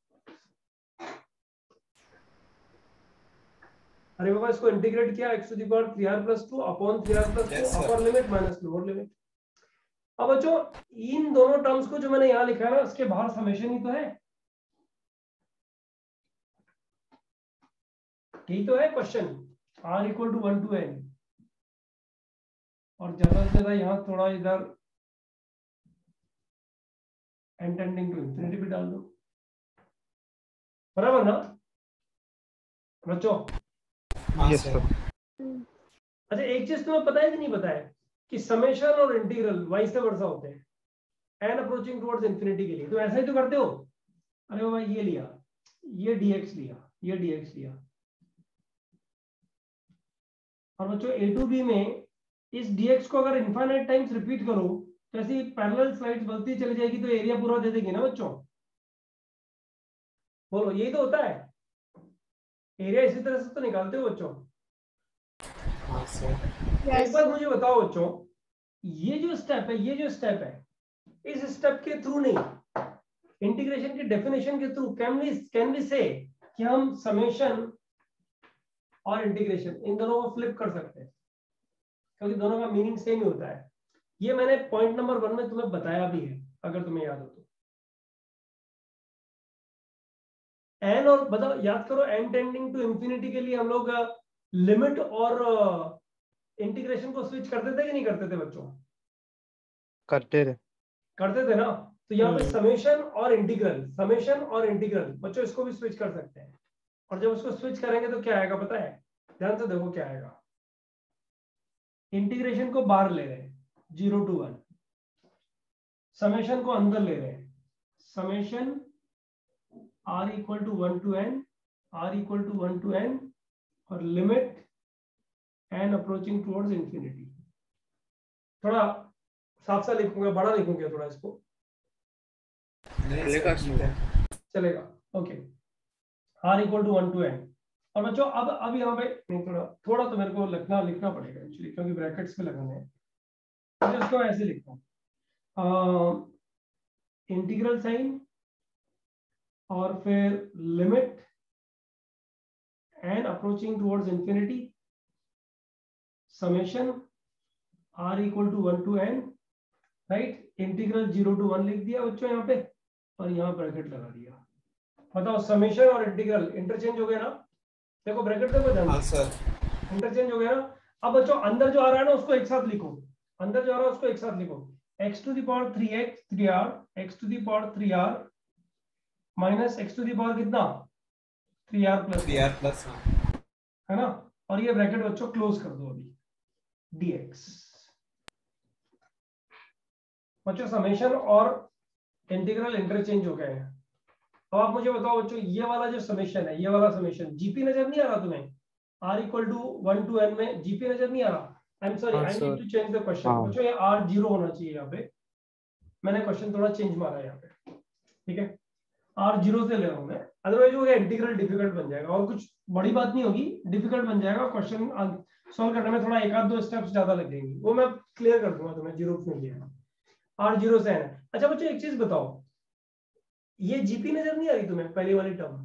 अरे बाबा इसको इंटीग्रेट किया x to the power 3r+2 upon 3r+2 upper limit minus lower limit. अब बच्चों इन दोनों टर्म्स को जो मैंने यहाँ लिखा है ना, उसके बाहर समेशन ही तो है। यही तो है question, r equal to 1 to n, और ज्यादा से ज्यादा यहाँ थोड़ा इधर n टेंडिंग टू इंफिनिटी भी डाल दो, बराबर ना बच्चों? Yes sir. अच्छा एक चीज तुम्हें पता है कि नहीं पता है कि समेशन और इंटीग्रल वाइस वर्सा होते हैं n अप्रोचिंग टुवर्ड्स इंफिनिटी के लिए, तो ऐसा ही तो करते हो। अरे भाई ये लिया, ये dx लिया, ये dx लिया, और बच्चों a to b में इस dx को अगर इनफाइनाइट टाइम्स रिपीट करो तो ऐसी पैरेलल स्लाइड्स बढ़ती चली जाएगी तो एरिया पूरा दे देगी ना बच्चों। बोलो यही तो होता है, एरिया इसी तरह से तो निकालते हो बच्चों। एक बार मुझे बताओ बच्चों, ये जो स्टेप है, ये जो स्टेप है, इस स्टेप के थ्रू नहीं, इंटीग्रेशन की डेफिनेशन के थ्रू कैन वी से कि हम समेशन और इंटीग्रेशन इन दोनों को फ्लिप कर सकते हैं, क्योंकि दोनों का मीनिंग सेम ही होता है। ये मैंने पॉइंट नंबर 1 में तुम्हें बताया भी है, अगर तुम्हें याद हो तो। एन और बताओ, याद करो, एन टेंडिंग टू इंफिनिटी के लिए हम लोग लिमिट और इंटीग्रेशन को स्विच करते थे कि नहीं करते थे बच्चों? करते थे। करते थे ना। तो यहाँ पे समेशन और इंटीग्रल, समेशन और इंटीग्रल बच्चों इसको भी स्विच कर सकते हैं, और जब उसको स्विच करेंगे तो क्या आएगा पता है? ध्यान से देखो क्या आएगा। इंटीग्रेशन को बाहर ले रहे हैं 0 to 1, समेशन को अंदर ले रहे हैं, summation r equal to 1 to n, r equal to 1 to n, और limit n approaching towards infinity. थोड़ा साफ सा लिखूंगा, बड़ा लिखूंगा थोड़ा इसको, चलेगा? Okay, r equal to 1 to n। और बच्चों अब यहाँ पे नहीं, थोड़ा तो मेरे को लिखना पड़ेगा एक्चुअली, क्योंकि ब्रैकेट्स में लगाने हैं। मुझे उसको ऐसे लिखता हूँ, इंटीग्रल साइन और फिर limit n approaching towards infinity, summation r equal to 1 to n, right? इंटीग्रल 0 to 1 लिख दिया बच्चों यहाँ पे, और यहाँ ब्रैकेट लगा दिया। बताओ समेशन और इंटीग्रल इंटरचेंज हो गया ना? देखो ब्रैकेट देखो ध्यान। हाँ सर, इंटरचेंज हो गया ना? अब बच्चों अंदर जो आ रहा है ना उसको एक साथ लिखो, अंदर जो आ रहा है उसको एक साथ लिखो, x to the power 3x 3r, x to the power 3r minus x to the power कितना? 3r प्लस, है ना? और ये ब्रैकेट बच्चों क्लोज कर दो अभी, dx। बच्चों समेशन और इंटीग्रल इंटरचेंज हो गए हैं। अब आप मुझे बताओ बच्चों, ये वाला जो समेशन है, ये वाला समेशन, जीपी नजर नहीं आ रहा तुम्हें? r equal to 1 to n में जीपी नजर नहीं आ रहा? I am sorry, I need to change the question बच्चों, ये r 0 होना चाहिए यहाँ पे, मैंने क्वेश्चन थोड़ा चेंज मारा यहाँ पे, ठीक है? r 0 से ले रहा हूँ मैं, अदरवाइज वो इंटीग्रल डिफिकल्ट बन जाएगा, और कुछ बड़ी बात नहीं होगी, डिफिकल्ट बन जाएगा। क्वेश्चन सॉल्व करने में थोड़ा 1-2 स्टेप्स ज्यादा लगेंगे, वो मैं क्लियर कर दूंगा तुम्हें, 0 में लिया r 0 से n। अच्छा बच्चों एक चीज बताओ, ये जीपी नजर नहीं आ रही तुम्हें पहली वाली टर्म?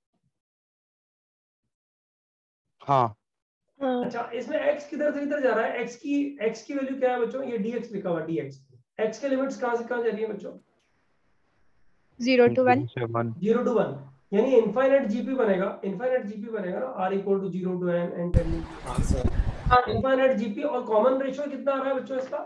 हाँ। अच्छा इसमें x किधर से इधर जा रहा है? x की वैल्यू क्या है बच्चों? ये dx लिखा हुआ, dx। x के लिमिट्स कहां से कहां जा रही है बच्चों? 0 to 1, 0 to 1, यानी इनफाइनाइट जीपी बनेगा, इनफाइनाइट जीपी बनेगा ना, r equal to 0 to n and tending. हां सर, इनफाइनाइट जीपी। और कॉमन रेशियो कितना आ रहा है बच्चों इसका?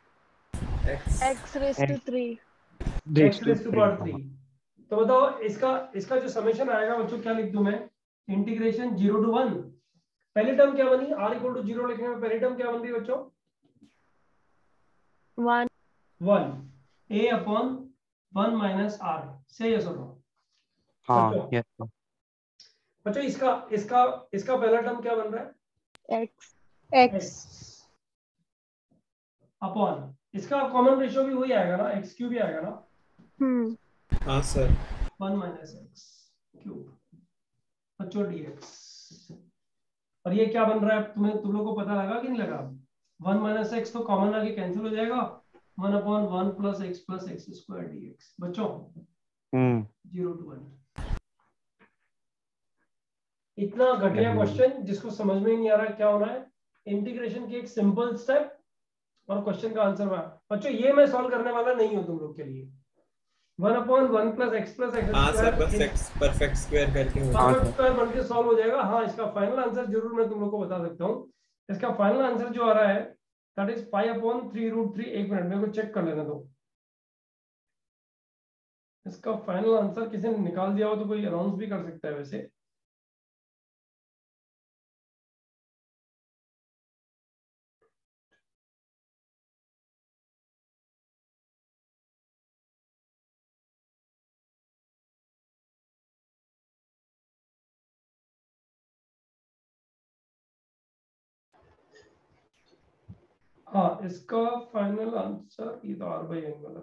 x raised to 3, x raised to power 3। तो बताओ इसका जो समेशन आएगा बच्चों, क्या लिख दूं मैं? इंटीग्रेशन 0 to 1, पहली टर्म क्या बनी? r इक्वल टू 0 लिखने में पहली टर्म क्या बन रही है बच्चों? 1 a अपॉन 1 माइनस r। से यस और नो? हाँ यस बच्चों इसका पहला टर्म क्या बन रहा है? x अपॉन इसका कॉमन रेशियो भी वही आएगा ना, x क्यूब भी आएगा ना? हाँ सर, 1 माइनस x क्यूब बच्चों dx। और ये क्या बन रहा है तुम लोगों को पता लगा कि नहीं लगा? 1 माइनस x तो कॉमन आके कैंसिल हो जाएगा, 1 upon 1 plus x square dx बच्चों 0 to 1। इतना घटिया क्वेश्चन जिसको समझ में ही नहीं आ रहा क्या हो रहा है। इंटीग्रेशन की एक सिंपल स्टेप और क्वेश्चन का आंसर बच्चों, ये मैं सॉल्व करने वाला नहीं हूं तुम लोग के लिए, 1/1 प्लस x प्लस एक्स हाँ सर, स्क्वायर परफेक्ट स्क्वायर करके हो हाँ, परफेक्ट स्क्वायर बन के सॉल्व हो जाएगा। हाँ, इसका फाइनल आंसर जरूर मैं तुम लोग को बता सकता हूँ। इसका फाइनल आंसर जो आ रहा है दैट इज 5/3√3। एक मिनट मेरे को चेक कर लेना दो। इसका फाइनल आंसर किसी ने निकाल दिया हो तो कोई अनाउंस भी कर सकता है वैसे। हाँ, इसका फाइनल आंसर ये तो r/n वाला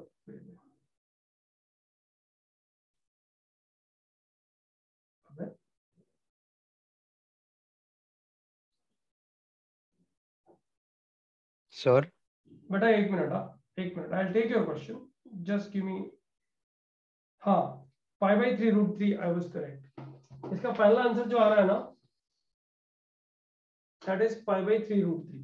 सर बेटा एक मिनट। हाँ, एक minute, I will take your question, just give me. हाँ, 5/3√3 आई वाज करेक्ट। इसका फाइनल आंसर जो आ रहा है ना दैट इज 5/3√3।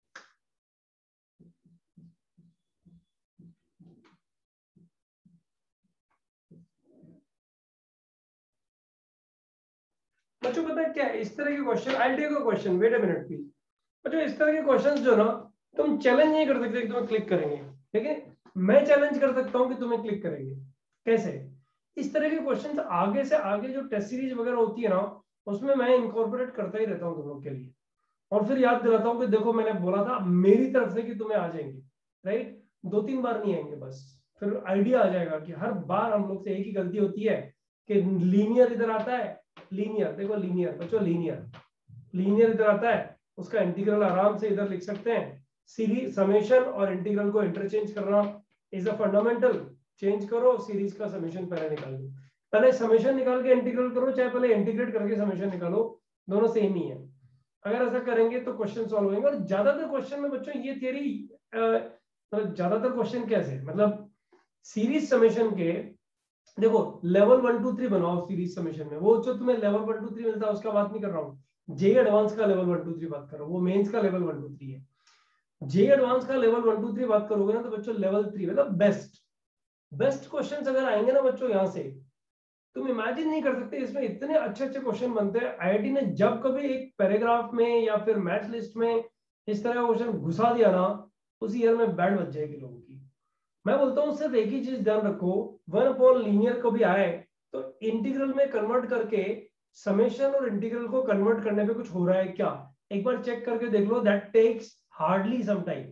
बच्चों पता है क्या है? इस तरह के question, I will take a question, wait a minute please. बच्चों इस तरह के क्वेश्चंस जो ना तुम चैलेंज नहीं कर सकते कि तुम्हें क्लिक करेंगे, ठीक है? मैं चैलेंज कर सकता हूं कि तुम्हें क्लिक करेंगे। कैसे? इस तरह के क्वेश्चंस आगे से आगे जो टेस्ट सीरीज वगैरह होती है ना उसमें मैं इनकॉर्पोरेट करता ही रहता हूं तुम लोग के लिए, और फिर याद दिलाता हूं कि देखो मैंने बोला था मेरी तरफ से कि तुम्हें आ जाएंगे, राइट? 2-3 बार नहीं आएंगे, बस फिर आइडिया आ जाएगा कि हर बार हम लोग से एक ही गलती होती है कि लीनियर इधर आता है। लीनियर देखो, लीनियर बच्चों, लीनियर इधर आता है, उसका इंटीग्रल आराम से इधर लिख सकते हैं। सीरीज समेशन और इंटीग्रल को इंटरचेंज करना इज अ फंडामेंटल। चेंज करो, सीरीज का समेशन पहले निकाल दो। पहले समेशन निकाल के इंटीग्रल करो, चाहे पहले इंटीग्रेट करके समेशन निकालो, दोनों सेम ही है। अगर ऐसा करेंगे तो क्वेश्चन सॉल्व होंगे। और ज्यादातर क्वेश्चन में बच्चों ये थियरी, मतलब ज्यादातर क्वेश्चन कैसे, मतलब सीरीज समेशन के देखो लेवल 1 2 3 बनाओ सीरीज समेशन में। वो जो तुम्हें लेवल 1 2 3 मिलता है उसका बात नहीं कर रहा हूँ, जे एडवांस का लेवल 1 2 3 बात कर रहा हूँ। वो मेंस का लेवल 1 2 3 है। जे एडवांस का लेवल 1 2 3 बात करोगे ना तो बच्चों लेवल 3 मतलब बेस्ट क्वेश्चंस अगर आएंगे ना बच्चों यहाँ से, तुम इमेजिन नहीं कर सकते इसमें इतने अच्छे अच्छे क्वेश्चन बनते हैं। आईआईटी ने जब कभी एक पैराग्राफ में या फिर मैथ लिस्ट में इस तरह का क्वेश्चन घुसा दिया ना, उस ईयर में बैंड बच जाएगी लोगों की। मैं बोलता हूँ सिर्फ एक ही चीज ध्यान रखो, 1/लीनियर को भी आए तो इंटीग्रल में कन्वर्ट करके समेशन और इंटीग्रल को कन्वर्ट करने पे कुछ हो रहा है क्या, एक बार चेक करके देख लो। That takes hardly some time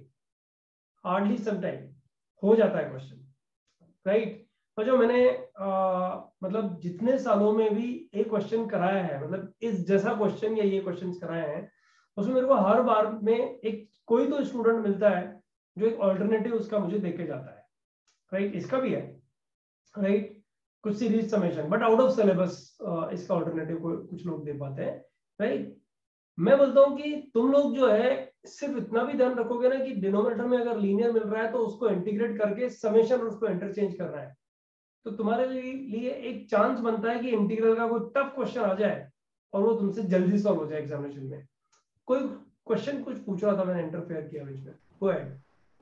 हो जाता है क्वेश्चन, राइट? तो जो मैंने मतलब जितने सालों में भी एक क्वेश्चन कराया है, मतलब इस जैसा क्वेश्चन या ये क्वेश्चन कराए हैं, उसमें मेरे को हर बार में एक कोई तो स्टूडेंट मिलता है जो एक ऑल्टरनेटिव उसका मुझे देके जाता है, राइट? इसका भी है, राइट? कुछ series summation but out of syllabus इसका ऑल्टरनेटिव को कुछ लोग दे पाते हैं, राइट? मैं बोलता हूँ कि तुम लोग जो है सिर्फ इतना भी ध्यान रखोगे ना कि डिनोमिनेटर में अगर लीनियर मिल रहा है तो उसको इंटीग्रेट करके समेशन और उसको इंटरचेंज करना है, तो तुम्हारे लिए एक चांस बनता है कि इंटीग्रल का कोई टफ क्वेश्चन आ जाए और वो तुमसे जल्दी सॉल्व हो जाए एग्जामिनेशन में। कोई क्वेश्चन कुछ पूछ रहा था, मैंने इंटरफेयर किया बीच में, गो अहेड।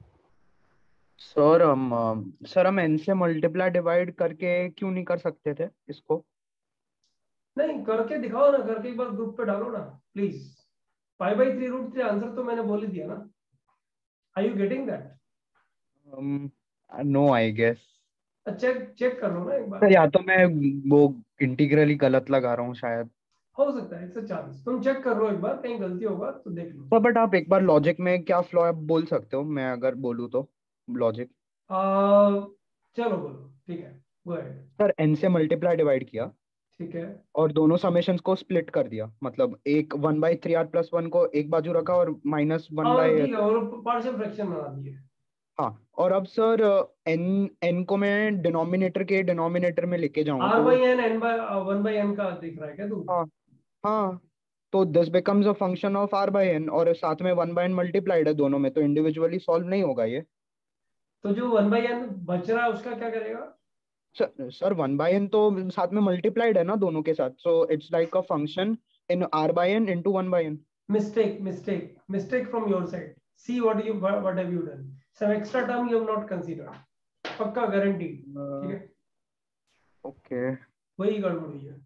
सर हम n से मल्टीप्लाई डिवाइड करके क्यों नहीं कर सकते थे इसको? नहीं, करके दिखाओ ना, करके एक बार ग्रुप पे डालो ना प्लीज। 5/3√3 आंसर तो मैंने बोल ही दिया ना। Are you getting that? No I guess. Check कर लो ना एक बार। सर या तो मैं वो इंटीग्रल ही गलत लगा रहा हूँ शायद। हो सकता है, इट्स अ चांस। तुम चेक कर लो एक बार, कहीं गलती होगा तो देख लो। सर बट आप एक बार लॉजिक में क्या फ्लॉ आप बोल सकते हो, मैं अगर बोलूँ तो लॉजिक। चलो बोलो, ठीक है, गो अहेड। सर n से मल्टीप्लाई डिवाइड किया, ठीक है, और दोनों समेशंस को स्प्लिट कर दिया, मतलब एक 1/3r+1 को एक बाजू रखा और -1 और बाय। ठीक है, और पार्शियल फ्रैक्शन बना दिए। हाँ, और अब सर n को मैं डिनोमिनेटर में लेके जाऊँ तो r/n n/1/n का दिख रहा है क्या तू? हाँ हाँ, तो this becomes a function of r/n, और साथ में 1/n मल्टीप्लाइड है दोनों में, तो इंडिविजुअली सॉल्व नहीं होगा ये। तो जो 1/n बच रहा है उसका क्या करेगा? सर 1/n तो साथ में मल्टीप्लाइड है ना दोनों के साथ, so it's like a function in r/n into 1/n। Mistake from your side. See what have you done? Some extra term you have not considered. पक्का गारंटी, ठीक है? ओके वही गड़बड़ हुई है।